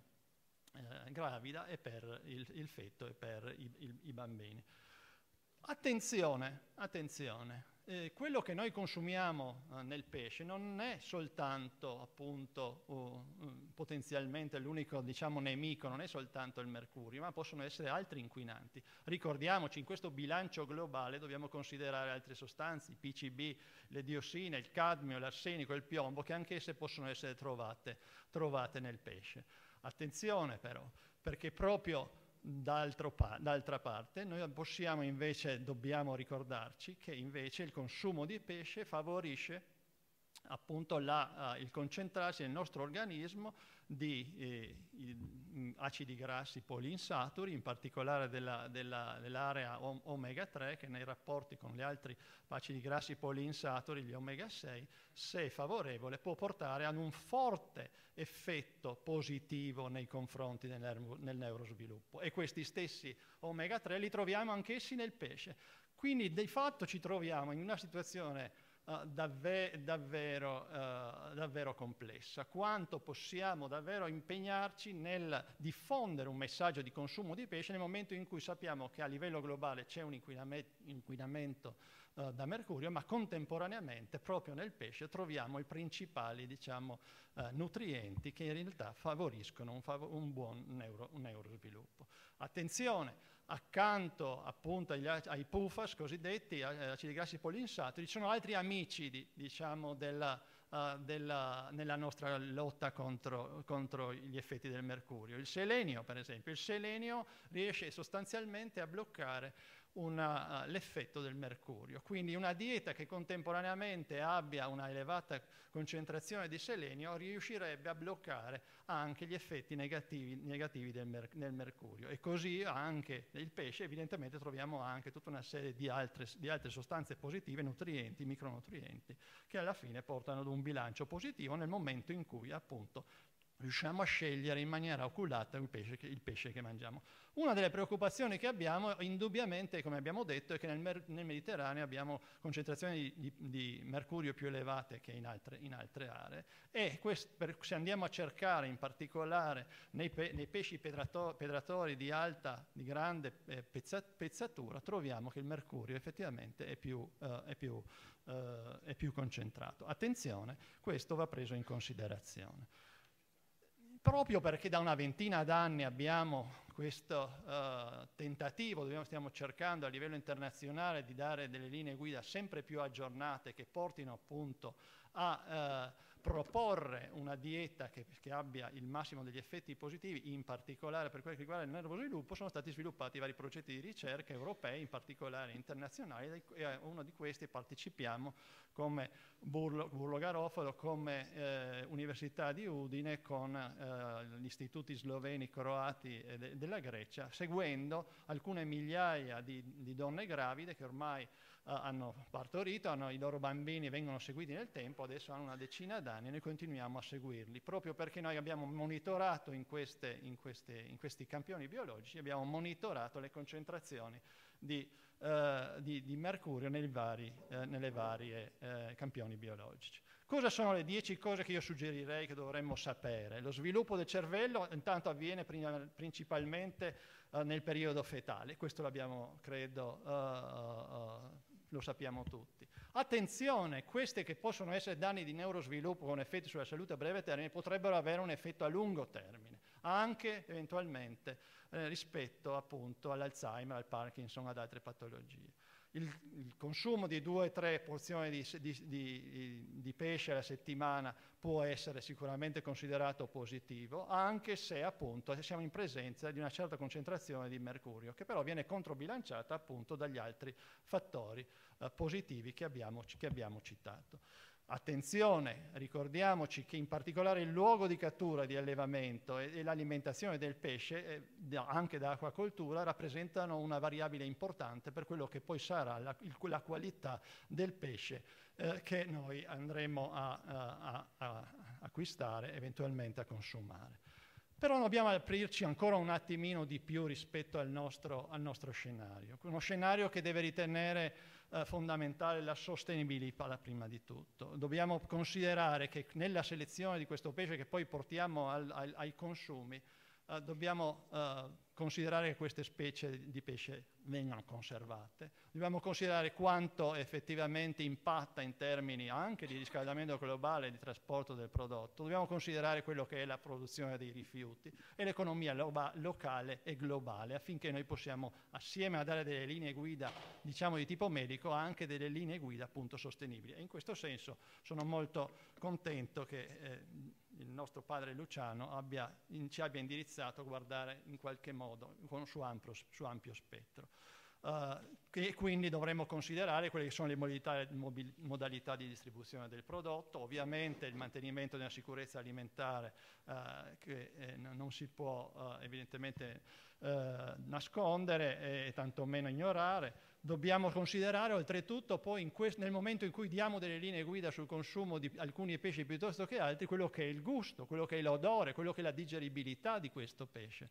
eh, gravida e per il, il feto e per i, i, i bambini. Attenzione, attenzione. Eh, quello che noi consumiamo eh, nel pesce non è soltanto appunto uh, uh, potenzialmente l'unico diciamo nemico, non è soltanto il mercurio, ma possono essere altri inquinanti. Ricordiamoci, in questo bilancio globale dobbiamo considerare altre sostanze, il P C B, le diossine, il cadmio, l'arsenico, il piombo, che anch'esse possono essere trovate, trovate nel pesce. Attenzione però, perché proprio Pa- d'altra parte, noi possiamo invece, dobbiamo ricordarci che invece il consumo di pesce favorisce appunto la, uh, il concentrarsi nel nostro organismo di eh, i, acidi grassi poliinsaturi, in particolare della, della, dell'area omega tre, che nei rapporti con gli altri acidi grassi poliinsaturi, gli omega sei, se favorevole, può portare ad un forte effetto positivo nei confronti del, neuro, del neurosviluppo. E questi stessi omega tre li troviamo anch'essi nel pesce. Quindi, di fatto, ci troviamo in una situazione Uh, davvero, davvero, uh, davvero complessa. Quanto possiamo davvero impegnarci nel diffondere un messaggio di consumo di pesce nel momento in cui sappiamo che a livello globale c'è un inquinamento, inquinamento uh, da mercurio, ma contemporaneamente proprio nel pesce troviamo i principali diciamo, uh, nutrienti che in realtà favoriscono un, fav- un buon neuro, un neurosviluppo. Attenzione! Accanto appunto agli, ai P U F A S cosiddetti, acidi grassi poliinsaturi, ci sono altri amici di, diciamo, della, uh, della, nella nostra lotta contro, contro gli effetti del mercurio. Il selenio, per esempio. Il selenio riesce sostanzialmente a bloccare una, uh, l'effetto del mercurio. Quindi una dieta che contemporaneamente abbia una elevata concentrazione di selenio riuscirebbe a bloccare anche gli effetti negativi, negativi del, mer- del mercurio. E così anche nel pesce evidentemente troviamo anche tutta una serie di altre, di altre sostanze positive, nutrienti, micronutrienti, che alla fine portano ad un bilancio positivo nel momento in cui appunto riusciamo a scegliere in maniera oculata il pesce, che, il pesce che mangiamo. Una delle preoccupazioni che abbiamo, indubbiamente, come abbiamo detto, è che nel, mer- nel Mediterraneo abbiamo concentrazioni di, di, di mercurio più elevate che in altre, in altre aree, e quest- per, se andiamo a cercare in particolare nei, pe- nei pesci pedrato- pedratori di alta, di grande eh, pezza- pezzatura, troviamo che il mercurio effettivamente è più, uh, è più, uh, è più concentrato. Attenzione, questo va preso in considerazione. Proprio perché da una ventina d'anni abbiamo questo uh, tentativo, dove stiamo cercando a livello internazionale di dare delle linee guida sempre più aggiornate che portino appunto a uh, proporre una dieta che, che abbia il massimo degli effetti positivi, in particolare per quel che riguarda il neurosviluppo, sono stati sviluppati vari progetti di ricerca europei, in particolare internazionali, e a uno di questi partecipiamo come Burlo, Burlo Garofalo, come eh, Università di Udine, con eh, gli istituti sloveni, croati e de- della Grecia, seguendo alcune migliaia di, di donne gravide che ormai eh, hanno partorito, hanno, i loro bambini vengono seguiti nel tempo, adesso hanno una decina d'anni e noi continuiamo a seguirli, proprio perché noi abbiamo monitorato in, queste, in, queste, in questi campioni biologici, abbiamo monitorato le concentrazioni di Uh, di, di mercurio nei vari, uh, nelle varie uh, campioni biologici. Cosa sono le dieci cose che io suggerirei che dovremmo sapere? Lo sviluppo del cervello intanto avviene prima, principalmente uh, nel periodo fetale, questo l'abbiamo, credo, uh, uh, lo sappiamo tutti. Attenzione, queste che possono essere danni di neurosviluppo con effetti sulla salute a breve termine potrebbero avere un effetto a lungo termine, anche eventualmente eh, rispetto appunto all'Alzheimer, al Parkinson, ad altre patologie. Il, il consumo di due o tre porzioni di, di, di, di pesce alla settimana può essere sicuramente considerato positivo, anche se appunto siamo in presenza di una certa concentrazione di mercurio, che però viene controbilanciata appunto dagli altri fattori eh, positivi che abbiamo, che abbiamo citato. Attenzione, ricordiamoci che in particolare il luogo di cattura, di allevamento e, e l'alimentazione del pesce, eh, da, anche da acquacoltura, rappresentano una variabile importante per quello che poi sarà la, il, la qualità del pesce eh, che noi andremo a, a, a, a acquistare, eventualmente a consumare. Però dobbiamo aprirci ancora un attimino di più rispetto al nostro, al nostro scenario, uno scenario che deve ritenere eh, fondamentale la sostenibilità prima di tutto. Dobbiamo considerare che nella selezione di questo pesce che poi portiamo al, al, ai consumi, eh, dobbiamo eh, considerare che queste specie di pesce vengano conservate, dobbiamo considerare quanto effettivamente impatta in termini anche di riscaldamento globale e di trasporto del prodotto, dobbiamo considerare quello che è la produzione dei rifiuti e l'economia lo- locale e globale, affinché noi possiamo, assieme a dare delle linee guida, diciamo di tipo medico, anche delle linee guida appunto sostenibili. E in questo senso sono molto contento che eh, il nostro padre Luciano abbia, in, ci abbia indirizzato a guardare in qualche modo con, su, ampio, su ampio spettro. Uh, che quindi dovremmo considerare quelle che sono le modalità, mobil, modalità di distribuzione del prodotto, ovviamente il mantenimento della sicurezza alimentare uh, che eh, non si può uh, evidentemente uh, nascondere e tantomeno ignorare. Dobbiamo considerare oltretutto poi in quest- nel momento in cui diamo delle linee guida sul consumo di alcuni pesci piuttosto che altri, quello che è il gusto, quello che è l'odore, quello che è la digeribilità di questo pesce.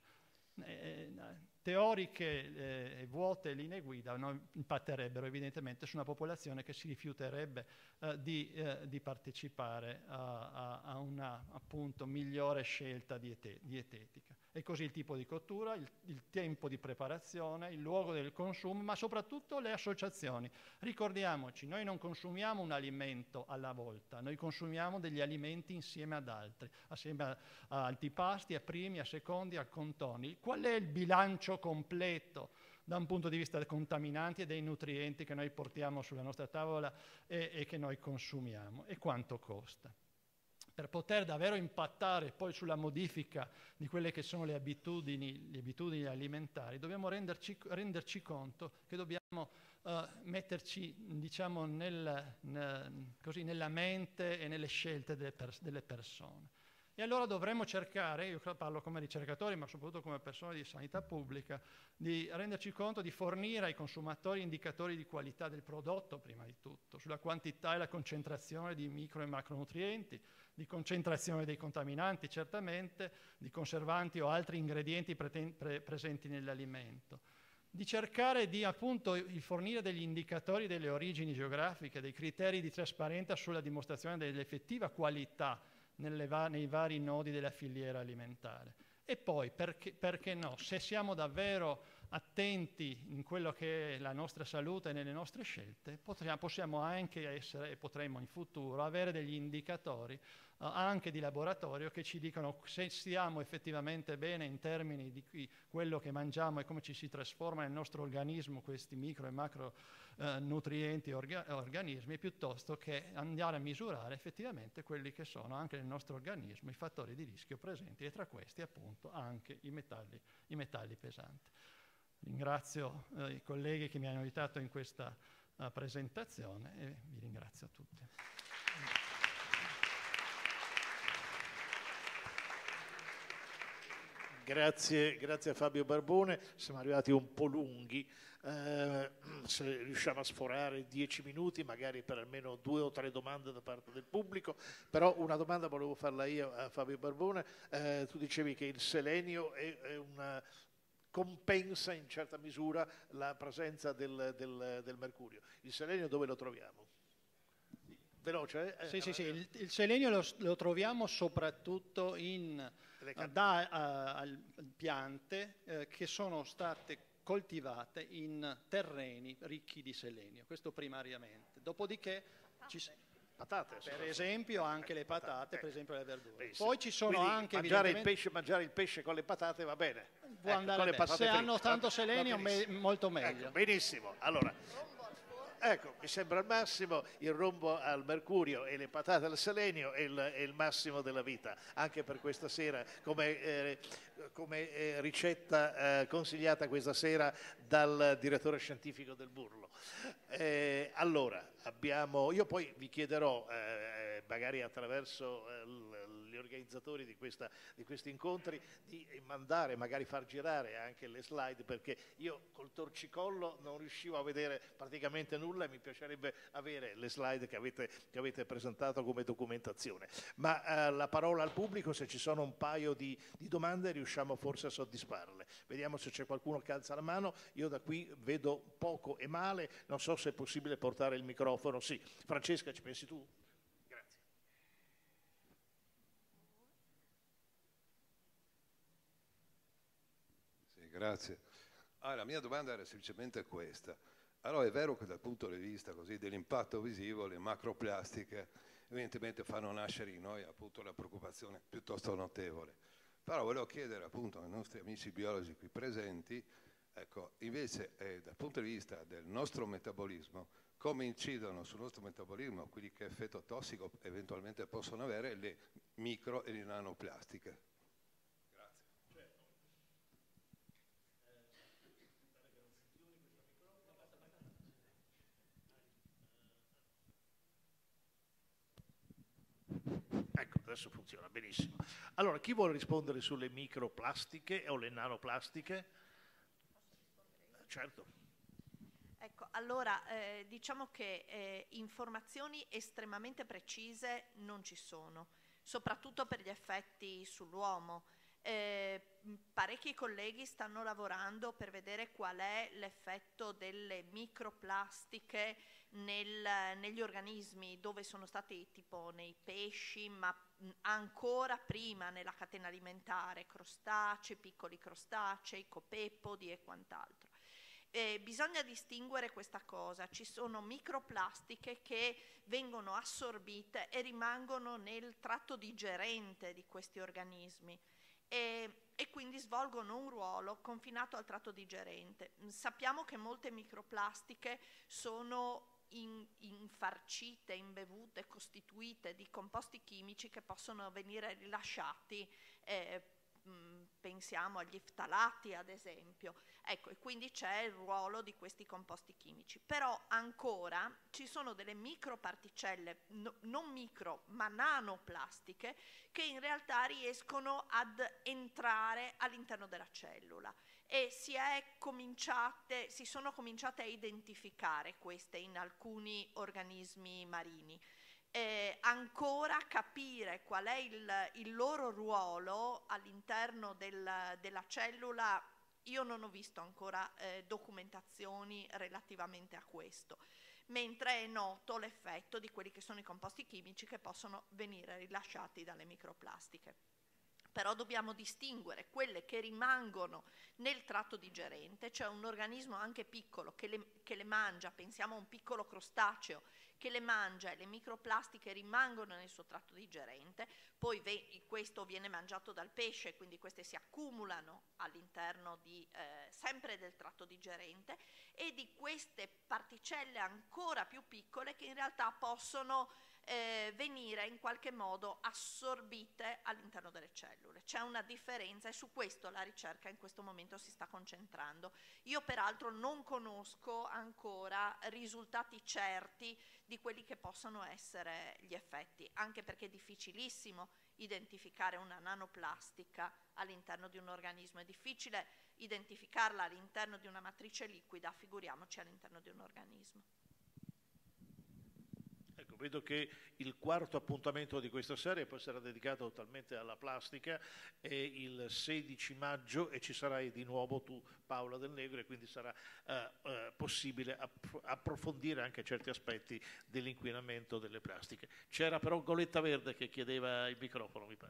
Eh, teoriche e eh, vuote linee guida non impatterebbero evidentemente su una popolazione che si rifiuterebbe eh, di, eh, di partecipare a, a, a una appunto migliore scelta diete- dietetica. E così il tipo di cottura, il, il tempo di preparazione, il luogo del consumo, ma soprattutto le associazioni. Ricordiamoci, noi non consumiamo un alimento alla volta, noi consumiamo degli alimenti insieme ad altri, assieme a, a antipasti, a primi, a secondi, a contoni. Qual è il bilancio completo da un punto di vista dei contaminanti e dei nutrienti che noi portiamo sulla nostra tavola e, e che noi consumiamo? E quanto costa? per poter davvero impattare poi sulla modifica di quelle che sono le abitudini, le abitudini alimentari, dobbiamo renderci, renderci conto che dobbiamo uh, metterci, diciamo, nel, nel, così, nella mente e nelle scelte delle, pers- delle persone. E allora dovremmo cercare, io parlo come ricercatori, ma soprattutto come persone di sanità pubblica, di renderci conto di fornire ai consumatori indicatori di qualità del prodotto, prima di tutto, sulla quantità e la concentrazione di micro e macronutrienti, di concentrazione dei contaminanti, certamente, di conservanti o altri ingredienti pre- pre- presenti nell'alimento. Di cercare di appunto di fornire degli indicatori delle origini geografiche, dei criteri di trasparenza sulla dimostrazione dell'effettiva qualità nelle va- nei vari nodi della filiera alimentare. E poi, perché, perché no, se siamo davvero attenti in quello che è la nostra salute e nelle nostre scelte, potremo, possiamo anche essere, e potremo in futuro, avere degli indicatori uh, anche di laboratorio che ci dicono se stiamo effettivamente bene in termini di qui, quello che mangiamo e come ci si trasforma nel nostro organismo questi micro e macro uh, nutrienti e orga- organismi, piuttosto che andare a misurare effettivamente quelli che sono anche nel nostro organismo i fattori di rischio presenti, e tra questi appunto anche i metalli, i metalli pesanti. Ringrazio eh, i colleghi che mi hanno aiutato in questa uh, presentazione e vi ringrazio a tutti. Grazie, grazie a Fabio Barbone, siamo arrivati un po' lunghi, eh, se riusciamo a sforare dieci minuti, magari per almeno due o tre domande da parte del pubblico, però una domanda volevo farla io a Fabio Barbone. Eh, tu dicevi che il selenio è, è una... compensa in certa misura la presenza del, del, del mercurio. Il selenio dove lo troviamo? Veloce? Eh? Sì, sì, sì. Il, il selenio lo, lo troviamo soprattutto in, uh, da uh, piante uh, che sono state coltivate in terreni ricchi di selenio, questo primariamente. Dopodiché ci sono... Patate, per esempio anche le patate, patate, per esempio le verdure. Benissimo. Poi ci sono Quindi anche mangiare il pesce, mangiare il pesce con le patate va bene. Può ecco, andare bene. Se hanno tanto selenio me, molto meglio. Ecco, benissimo. Allora, ecco, mi sembra il massimo, il rombo al mercurio e le patate al selenio è il, è il massimo della vita, anche per questa sera, come, eh, come eh, ricetta eh, consigliata questa sera dal direttore scientifico del Burlo. Eh, allora, abbiamo, io poi vi chiederò, eh, magari attraverso eh, gli organizzatori di, questa, di questi incontri, di mandare, magari far girare anche le slide, perché io col torcicollo non riuscivo a vedere praticamente nulla e mi piacerebbe avere le slide che avete, che avete presentato come documentazione. Ma eh, la parola al pubblico, se ci sono un paio di, di domande riusciamo forse a soddisfarle. Vediamo se c'è qualcuno che alza la mano. Io da qui vedo poco e male, non so se è possibile portare il microfono. Sì, Francesca, ci pensi tu? Grazie. Sì, grazie. Ah, la mia domanda era semplicemente questa. Allora è vero che dal punto di vista così dell'impatto visivo le macroplastiche evidentemente fanno nascere in noi appunto una preoccupazione piuttosto notevole. Però volevo chiedere appunto ai nostri amici biologi qui presenti, ecco, invece eh, dal punto di vista del nostro metabolismo, come incidono sul nostro metabolismo quelli che effetto tossico eventualmente possono avere le micro e le nanoplastiche. Grazie. Ecco, adesso funziona benissimo. Allora, chi vuole rispondere sulle microplastiche o le nanoplastiche? Certo. Ecco, allora eh, diciamo che eh, informazioni estremamente precise non ci sono, soprattutto per gli effetti sull'uomo. Eh, parecchi colleghi stanno lavorando per vedere qual è l'effetto delle microplastiche nel, negli organismi, dove sono stati tipo nei pesci, ma ancora prima nella catena alimentare, crostacei, piccoli crostacei, copepodi e quant'altro. Eh, bisogna distinguere questa cosa: ci sono microplastiche che vengono assorbite e rimangono nel tratto digerente di questi organismi e, e quindi svolgono un ruolo confinato al tratto digerente. Sappiamo che molte microplastiche sono in, infarcite, imbevute, costituite di composti chimici che possono venire rilasciati, eh, mh, pensiamo agli ftalati ad esempio. Ecco, e quindi c'è il ruolo di questi composti chimici. Però ancora ci sono delle microparticelle, no, non micro ma nanoplastiche, che in realtà riescono ad entrare all'interno della cellula. E si, è cominciate, si sono cominciate a identificare queste in alcuni organismi marini. Eh, ancora capire qual è il, il loro ruolo all'interno del, della cellula, io non ho visto ancora eh, documentazioni relativamente a questo, mentre è noto l'effetto di quelli che sono i composti chimici che possono venire rilasciati dalle microplastiche. Però dobbiamo distinguere quelle che rimangono nel tratto digerente, cioè un organismo anche piccolo che le, che le mangia, pensiamo a un piccolo crostaceo che le mangia e le microplastiche rimangono nel suo tratto digerente, poi questo viene mangiato dal pesce, quindi queste si accumulano all'interno di, eh, sempre del tratto digerente, e di queste particelle ancora più piccole che in realtà possono Eh, venire in qualche modo assorbite all'interno delle cellule. C'è una differenza e su questo la ricerca in questo momento si sta concentrando. Io peraltro non conosco ancora risultati certi di quelli che possono essere gli effetti, anche perché è difficilissimo identificare una nanoplastica all'interno di un organismo, è difficile identificarla all'interno di una matrice liquida, figuriamoci all'interno di un organismo. Ecco, vedo che il quarto appuntamento di questa serie poi sarà dedicato totalmente alla plastica, è il sedici maggio e ci sarai di nuovo tu, Paola Del Negro, e quindi sarà eh, eh, possibile app- approfondire anche certi aspetti dell'inquinamento delle plastiche. C'era però Goletta Verde che chiedeva il microfono, mi pare.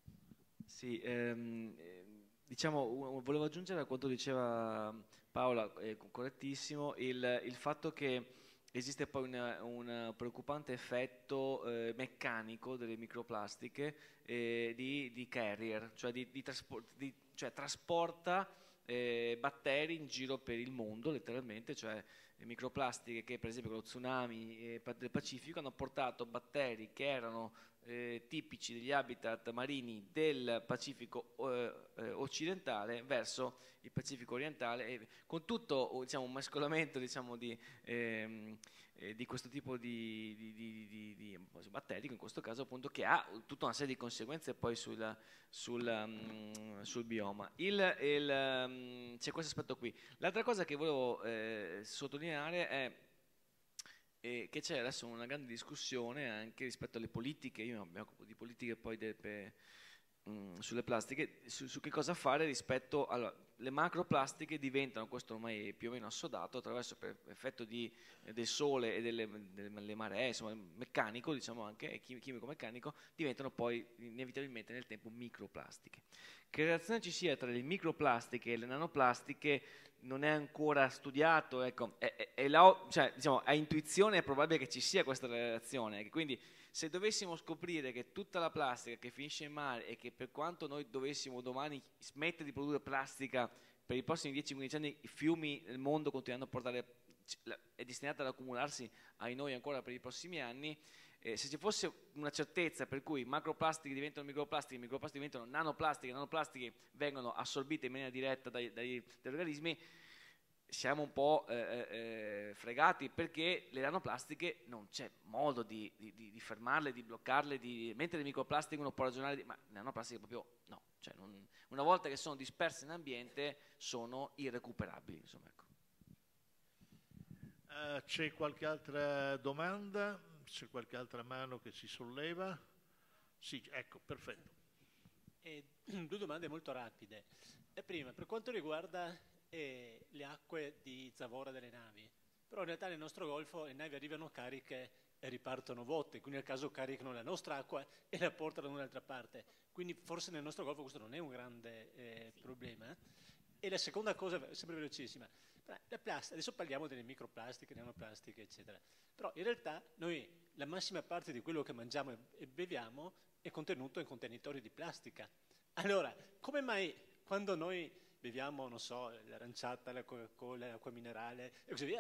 Sì, ehm, diciamo, volevo aggiungere a quanto diceva Paola, è correttissimo, il, il fatto che esiste poi un preoccupante effetto eh, meccanico delle microplastiche eh, di, di carrier, cioè, di, di traspor- di, cioè trasporta eh, batteri in giro per il mondo, letteralmente, cioè eh, microplastiche che per esempio con lo tsunami eh, del Pacifico hanno portato batteri che erano eh, tipici degli habitat marini del Pacifico eh, eh, occidentale verso il Pacifico orientale, e con tutto, diciamo, un mescolamento, diciamo, di, ehm, eh, di questo tipo di, di, di, di, di batterico, in questo caso appunto, che ha tutta una serie di conseguenze poi sul, sul, um, sul bioma. Il, il, um, c'è questo aspetto qui. L'altra cosa che volevo eh, sottolineare è eh, che c'è adesso una grande discussione anche rispetto alle politiche, io mi occupo di politiche poi de, pe, mh, sulle plastiche, su, su che cosa fare rispetto alle macroplastiche. Diventano, questo ormai è più o meno assodato, attraverso per effetto di, eh, del sole e delle, delle maree, insomma meccanico, diciamo anche chimico-meccanico, diventano poi inevitabilmente nel tempo microplastiche. Che relazione ci sia tra le microplastiche e le nanoplastiche non è ancora studiato, ecco, è, è, è la, cioè, diciamo, a intuizione è probabile che ci sia questa relazione, quindi se dovessimo scoprire che tutta la plastica che finisce in mare e che per quanto noi dovessimo domani smettere di produrre plastica, per i prossimi dieci quindici anni i fiumi del mondo continueranno a portare, è destinata ad accumularsi ai noi ancora per i prossimi anni, eh, se ci fosse una certezza per cui macroplastiche diventano microplastiche, microplastiche diventano nanoplastiche, nanoplastiche vengono assorbite in maniera diretta dai, dai, dagli organismi, siamo un po' eh, eh, fregati, perché le nanoplastiche non c'è modo di, di, di fermarle, di bloccarle, di, mentre le microplastiche uno può ragionare, di, ma le nanoplastiche proprio no, cioè non, una volta che sono disperse in ambiente sono irrecuperabili, insomma, ecco. Uh, c'è qualche altra domanda? C'è qualche altra mano che si solleva? Sì, ecco, perfetto. E due domande molto rapide. La prima, per quanto riguarda eh, le acque di zavorra delle navi, però in realtà nel nostro golfo le navi arrivano cariche e ripartono vuote, quindi nel caso caricano la nostra acqua e la portano da un'altra parte, quindi forse nel nostro golfo questo non è un grande eh, sì. problema. E la seconda cosa, sempre velocissima, la plastica, adesso parliamo delle microplastiche, nanoplastiche, eccetera, però in realtà noi la massima parte di quello che mangiamo e beviamo è contenuto in contenitori di plastica. Allora, come mai quando noi beviamo, non so, l'aranciata, la Coca-Cola, l'acqua minerale e così via,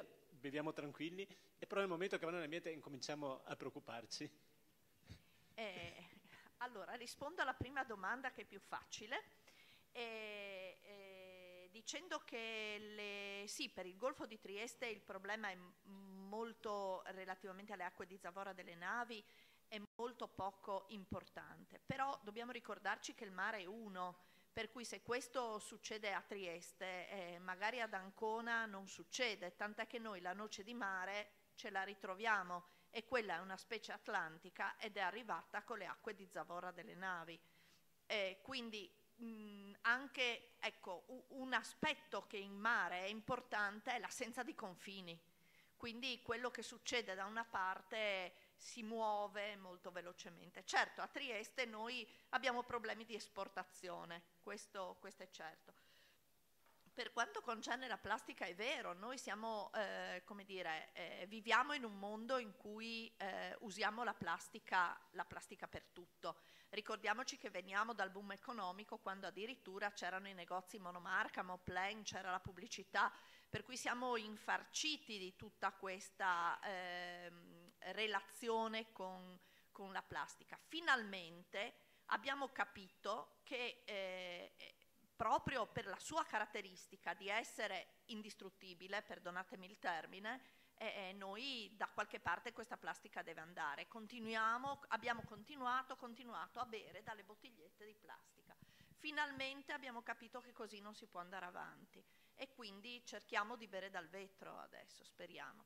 beviamo tranquilli, e però nel momento che vanno nell'ambiente incominciamo a preoccuparci. Eh, allora, rispondo alla prima domanda, che è più facile, eh, eh, dicendo che le, sì, per il Golfo di Trieste il problema è molto, relativamente alle acque di Zavora delle navi, è molto poco importante, però dobbiamo ricordarci che il mare è uno, per cui se questo succede a Trieste, eh, magari ad Ancona non succede, tant'è che noi la noce di mare ce la ritroviamo, e quella è una specie atlantica ed è arrivata con le acque di Zavora delle navi. Eh, quindi mh, anche, ecco, un aspetto che in mare è importante è l'assenza di confini. Quindi quello che succede da una parte si muove molto velocemente. Certo, a Trieste noi abbiamo problemi di esportazione, questo, questo è certo. Per quanto concerne la plastica è vero, noi siamo, eh, come dire, eh, viviamo in un mondo in cui eh, usiamo la plastica, la plastica per tutto. Ricordiamoci che veniamo dal boom economico, quando addirittura c'erano i negozi monomarca, Moplen, c'era la pubblicità, per cui siamo infarciti di tutta questa eh, relazione con, con la plastica. Finalmente abbiamo capito che eh, proprio per la sua caratteristica di essere indistruttibile, perdonatemi il termine, eh, noi da qualche parte questa plastica deve andare. Continuiamo, abbiamo continuato, continuato a bere dalle bottigliette di plastica. Finalmente abbiamo capito che così non si può andare avanti e quindi cerchiamo di bere dal vetro adesso, speriamo.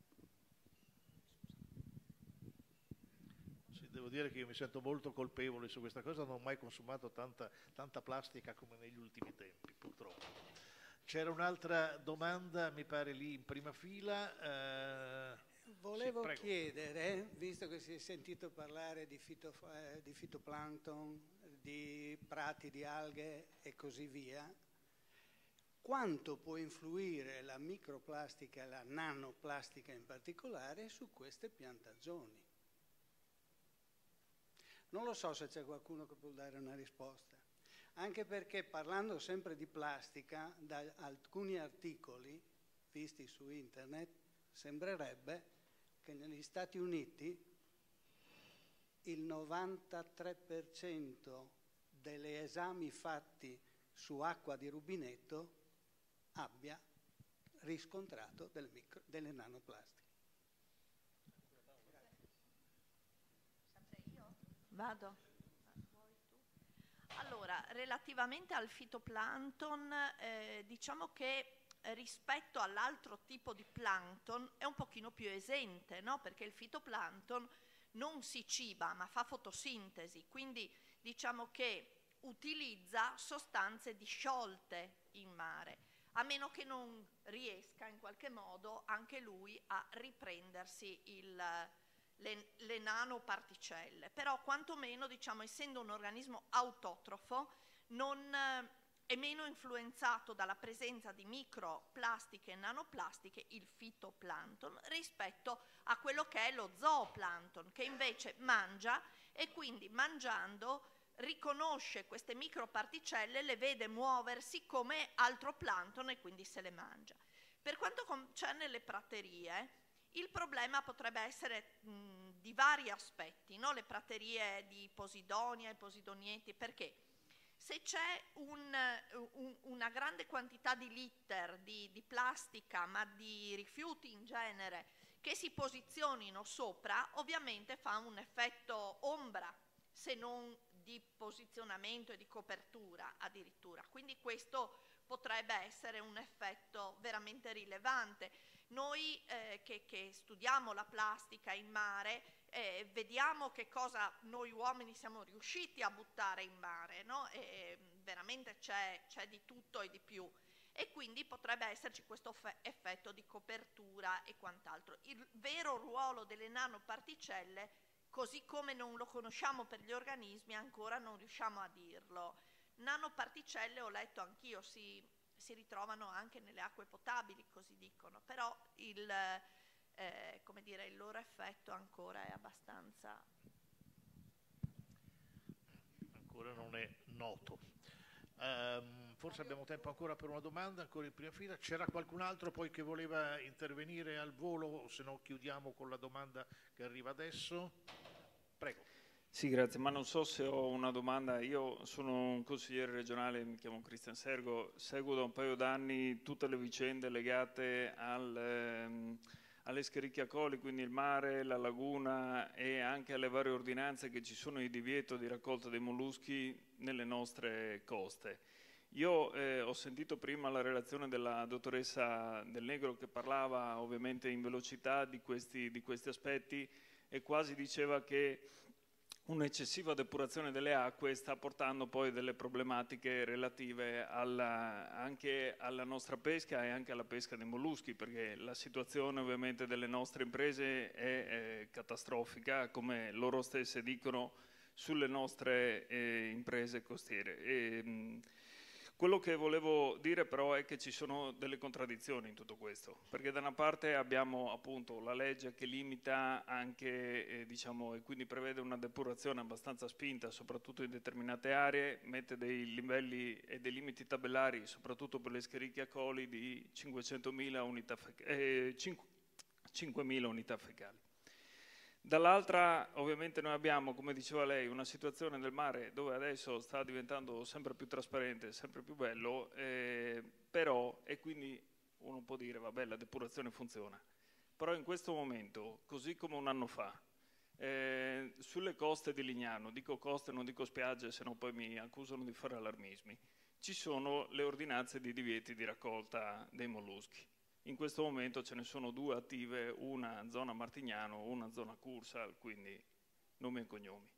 Devo dire che io mi sento molto colpevole su questa cosa, non ho mai consumato tanta, tanta plastica come negli ultimi tempi, purtroppo. C'era un'altra domanda, mi pare lì in prima fila. Eh, Volevo sì, chiedere, visto che si è sentito parlare di, fito, eh, di fitoplancton, di prati di alghe e così via, quanto può influire la microplastica e la nanoplastica in particolare su queste piantagioni? Non lo so se c'è qualcuno che può dare una risposta, anche perché parlando sempre di plastica, da alcuni articoli visti su internet, sembrerebbe che negli Stati Uniti il novantatré per cento degli esami fatti su acqua di rubinetto abbia riscontrato delle, micro, delle nanoplastiche. Vado? Allora, relativamente al fitoplancton, eh, diciamo che rispetto all'altro tipo di plancton è un pochino più esente, no? Perché il fitoplancton non si ciba ma fa fotosintesi, quindi diciamo che utilizza sostanze disciolte in mare, a meno che non riesca in qualche modo anche lui a riprendersi il... Le, le nanoparticelle, però quantomeno, diciamo, essendo un organismo autotrofo, non, eh, è meno influenzato dalla presenza di microplastiche e nanoplastiche, il fitoplancton, rispetto a quello che è lo zooplancton, che invece mangia e quindi mangiando riconosce queste microparticelle, le vede muoversi come altro plancton e quindi se le mangia. Per quanto concerne le praterie, il problema potrebbe essere mh, di vari aspetti, no? Le praterie di Posidonia e Posidonieti, perché se c'è un, un, una grande quantità di litter di, di plastica, ma di rifiuti in genere, che si posizionino sopra, ovviamente fa un effetto ombra, se non di posizionamento e di copertura addirittura. Quindi questo potrebbe essere un effetto veramente rilevante. Noi eh, che, che studiamo la plastica in mare eh, vediamo che cosa noi uomini siamo riusciti a buttare in mare, no? E veramente c'è, c'è di tutto e di più, e quindi potrebbe esserci questo effetto di copertura e quant'altro. Il vero ruolo delle nanoparticelle, così come non lo conosciamo per gli organismi, ancora non riusciamo a dirlo. Nanoparticelle, ho letto anch'io, si... si ritrovano anche nelle acque potabili, così dicono, però il, eh, come dire, il loro effetto ancora è abbastanza... Ancora non è noto. Um, forse abbiamo tempo ancora per una domanda, ancora in prima fila. C'era qualcun altro poi che voleva intervenire al volo, se no chiudiamo con la domanda che arriva adesso. Prego. Sì, grazie, ma non so se ho una domanda. Io sono un consigliere regionale, mi chiamo Cristian Sergo, seguo da un paio d'anni tutte le vicende legate al, ehm, alle Schiericchia Colli, quindi il mare, la laguna e anche alle varie ordinanze che ci sono di divieto di raccolta dei molluschi nelle nostre coste. Io eh, ho sentito prima la relazione della dottoressa Del Negro che parlava ovviamente in velocità di questi, di questi aspetti e quasi diceva che un'eccessiva depurazione delle acque sta portando poi delle problematiche relative alla, anche alla nostra pesca e anche alla pesca dei molluschi, perché la situazione ovviamente delle nostre imprese è, è catastrofica, come loro stesse dicono, sulle nostre eh, imprese costiere. E, mh, quello che volevo dire però è che ci sono delle contraddizioni in tutto questo, perché da una parte abbiamo appunto la legge che limita anche, eh, diciamo, e quindi prevede una depurazione abbastanza spinta, soprattutto in determinate aree, mette dei livelli e dei limiti tabellari, soprattutto per le Schiericchia Colli, di cinquecentomila unità, eh, cinquemila unità fecali. Dall'altra ovviamente noi abbiamo, come diceva lei, una situazione del mare dove adesso sta diventando sempre più trasparente, sempre più bello, eh, però, e quindi uno può dire, vabbè, la depurazione funziona, però in questo momento, così come un anno fa, eh, sulle coste di Lignano, dico coste, non dico spiagge, se no poi mi accusano di fare allarmismi, ci sono le ordinanze di divieti di raccolta dei molluschi. In questo momento ce ne sono due attive, una zona Martignano, una zona Cursal, quindi nomi e cognomi.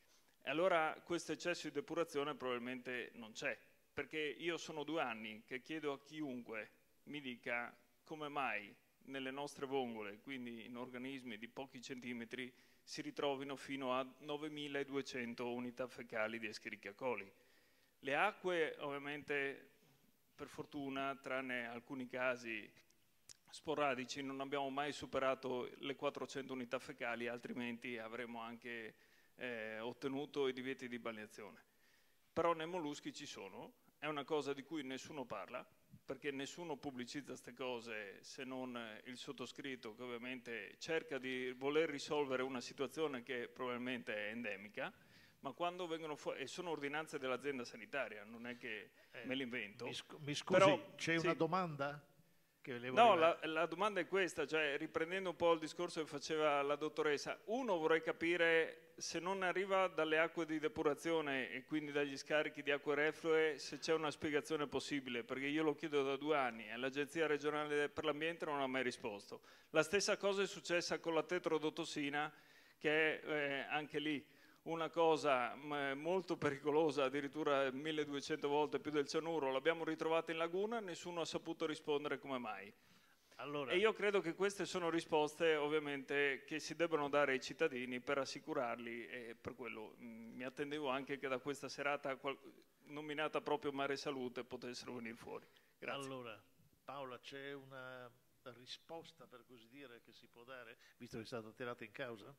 E allora questo eccesso di depurazione probabilmente non c'è, perché io sono due anni che chiedo a chiunque mi dica come mai nelle nostre vongole, quindi in organismi di pochi centimetri, si ritrovino fino a novemiladuecento unità fecali di Escherichia coli. Le acque ovviamente, per fortuna, tranne alcuni casi sporadici, non abbiamo mai superato le quattrocento unità fecali, altrimenti avremmo anche eh, ottenuto i divieti di balneazione. Però nei molluschi ci sono, è una cosa di cui nessuno parla, perché nessuno pubblicizza queste cose se non il sottoscritto, che ovviamente cerca di voler risolvere una situazione che probabilmente è endemica, ma quando vengono fuori, e sono ordinanze dell'azienda sanitaria, non è che eh, me l'invento. Mi, sc mi scusi, c'è sì. una domanda? Che le no, la, la domanda è questa, cioè riprendendo un po' il discorso che faceva la dottoressa, uno vorrei capire se non arriva dalle acque di depurazione e quindi dagli scarichi di acque reflue, se c'è una spiegazione possibile, perché io lo chiedo da due anni e l'Agenzia regionale per l'ambiente non ha mai risposto. La stessa cosa è successa con la tetrodotossina, che è eh, anche lì una cosa molto pericolosa, addirittura milleduecento volte più del cianuro, l'abbiamo ritrovata in laguna e nessuno ha saputo rispondere come mai. Allora, e io credo che queste sono risposte ovviamente che si debbano dare ai cittadini per assicurarli, e per quello mh, mi attendevo anche che da questa serata nominata proprio Mare Salute potessero venire fuori. Grazie. Allora, Paola, c'è una risposta, per così dire, che si può dare, visto che è stata tirata in causa?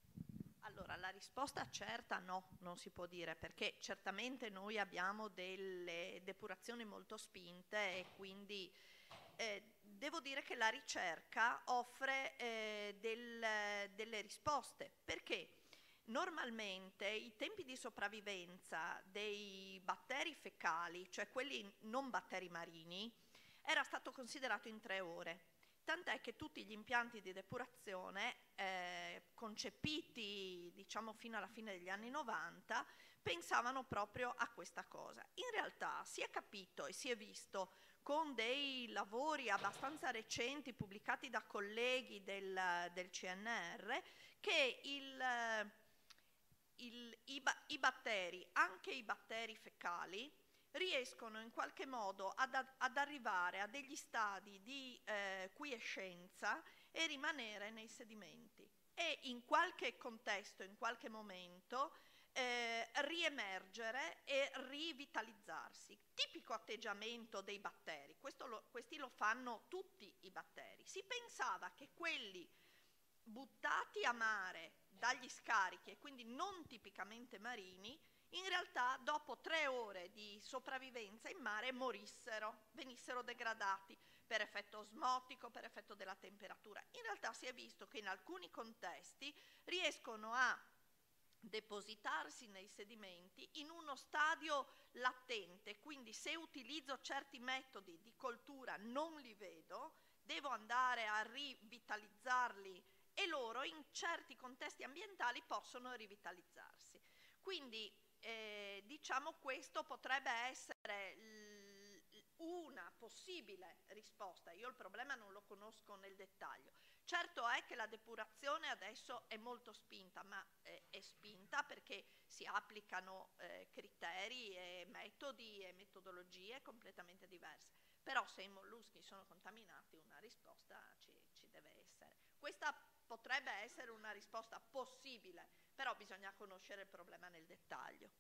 Allora, la risposta certa no, non si può dire, perché certamente noi abbiamo delle depurazioni molto spinte e quindi eh, devo dire che la ricerca offre eh, del, delle risposte, perché normalmente i tempi di sopravvivenza dei batteri fecali, cioè quelli non batteri marini, era stato considerato in tre ore. Tant'è che tutti gli impianti di depurazione eh, concepiti, diciamo, fino alla fine degli anni novanta, pensavano proprio a questa cosa. In realtà si è capito e si è visto con dei lavori abbastanza recenti pubblicati da colleghi del, del C N R che il, il, i, i batteri, anche i batteri fecali, riescono in qualche modo ad, ad arrivare a degli stadi di eh, quiescenza e rimanere nei sedimenti e in qualche contesto, in qualche momento eh, riemergere e rivitalizzarsi. Tipico atteggiamento dei batteri, questo lo, questi lo fanno tutti i batteri. Si pensava che quelli buttati a mare dagli scarichi e quindi non tipicamente marini in realtà dopo tre ore di sopravvivenza in mare morissero, venissero degradati per effetto osmotico, per effetto della temperatura. In realtà si è visto che in alcuni contesti riescono a depositarsi nei sedimenti in uno stadio latente, quindi se utilizzo certi metodi di coltura non li vedo, devo andare a rivitalizzarli e loro in certi contesti ambientali possono rivitalizzarsi. Quindi eh, diciamo questo potrebbe essere una possibile risposta. Io il problema non lo conosco nel dettaglio. Certo è che la depurazione adesso è molto spinta, ma è, è spinta perché si applicano eh, criteri e metodi e metodologie completamente diverse. Però se i molluschi sono contaminati una risposta ci, ci deve essere. Questa potrebbe essere una risposta possibile, però bisogna conoscere il problema nel dettaglio.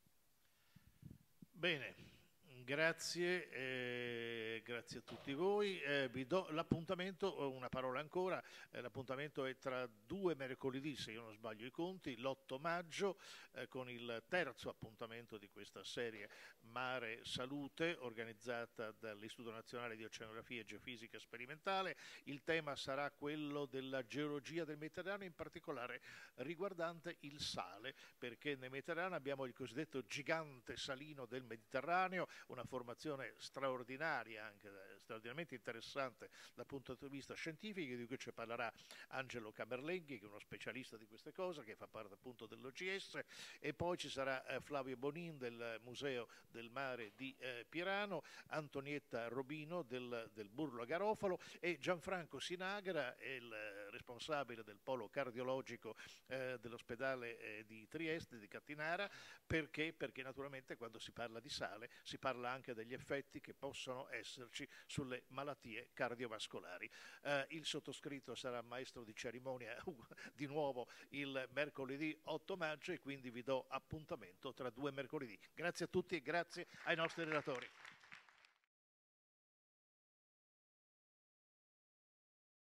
Bene. Grazie, eh, grazie a tutti voi. Eh, vi do l'appuntamento, una parola ancora, eh, l'appuntamento è tra due mercoledì, se io non sbaglio i conti, l'otto maggio, eh, con il terzo appuntamento di questa serie Mare Salute, organizzata dall'Istituto Nazionale di Oceanografia e Geofisica Sperimentale. Il tema sarà quello della geologia del Mediterraneo, in particolare riguardante il sale, perché nel Mediterraneo abbiamo il cosiddetto gigante salino del Mediterraneo, una formazione straordinaria, anche straordinariamente interessante dal punto di vista scientifico, di cui ci parlerà Angelo Camerlenghi, che è uno specialista di queste cose, che fa parte appunto dell'O G S, e poi ci sarà eh, Flavio Bonin del Museo del Mare di eh, Pirano, Antonietta Robino del, del Burlo Garofalo e Gianfranco Sinagra, il eh, responsabile del polo cardiologico eh, dell'ospedale eh, di Trieste, di Cattinara. Perché? Perché naturalmente quando si parla di sale si parla anche degli effetti che possono esserci sulle malattie cardiovascolari. Eh, il sottoscritto sarà maestro di cerimonia di nuovo il mercoledì otto maggio e quindi vi do appuntamento tra due mercoledì. Grazie a tutti e grazie ai nostri relatori.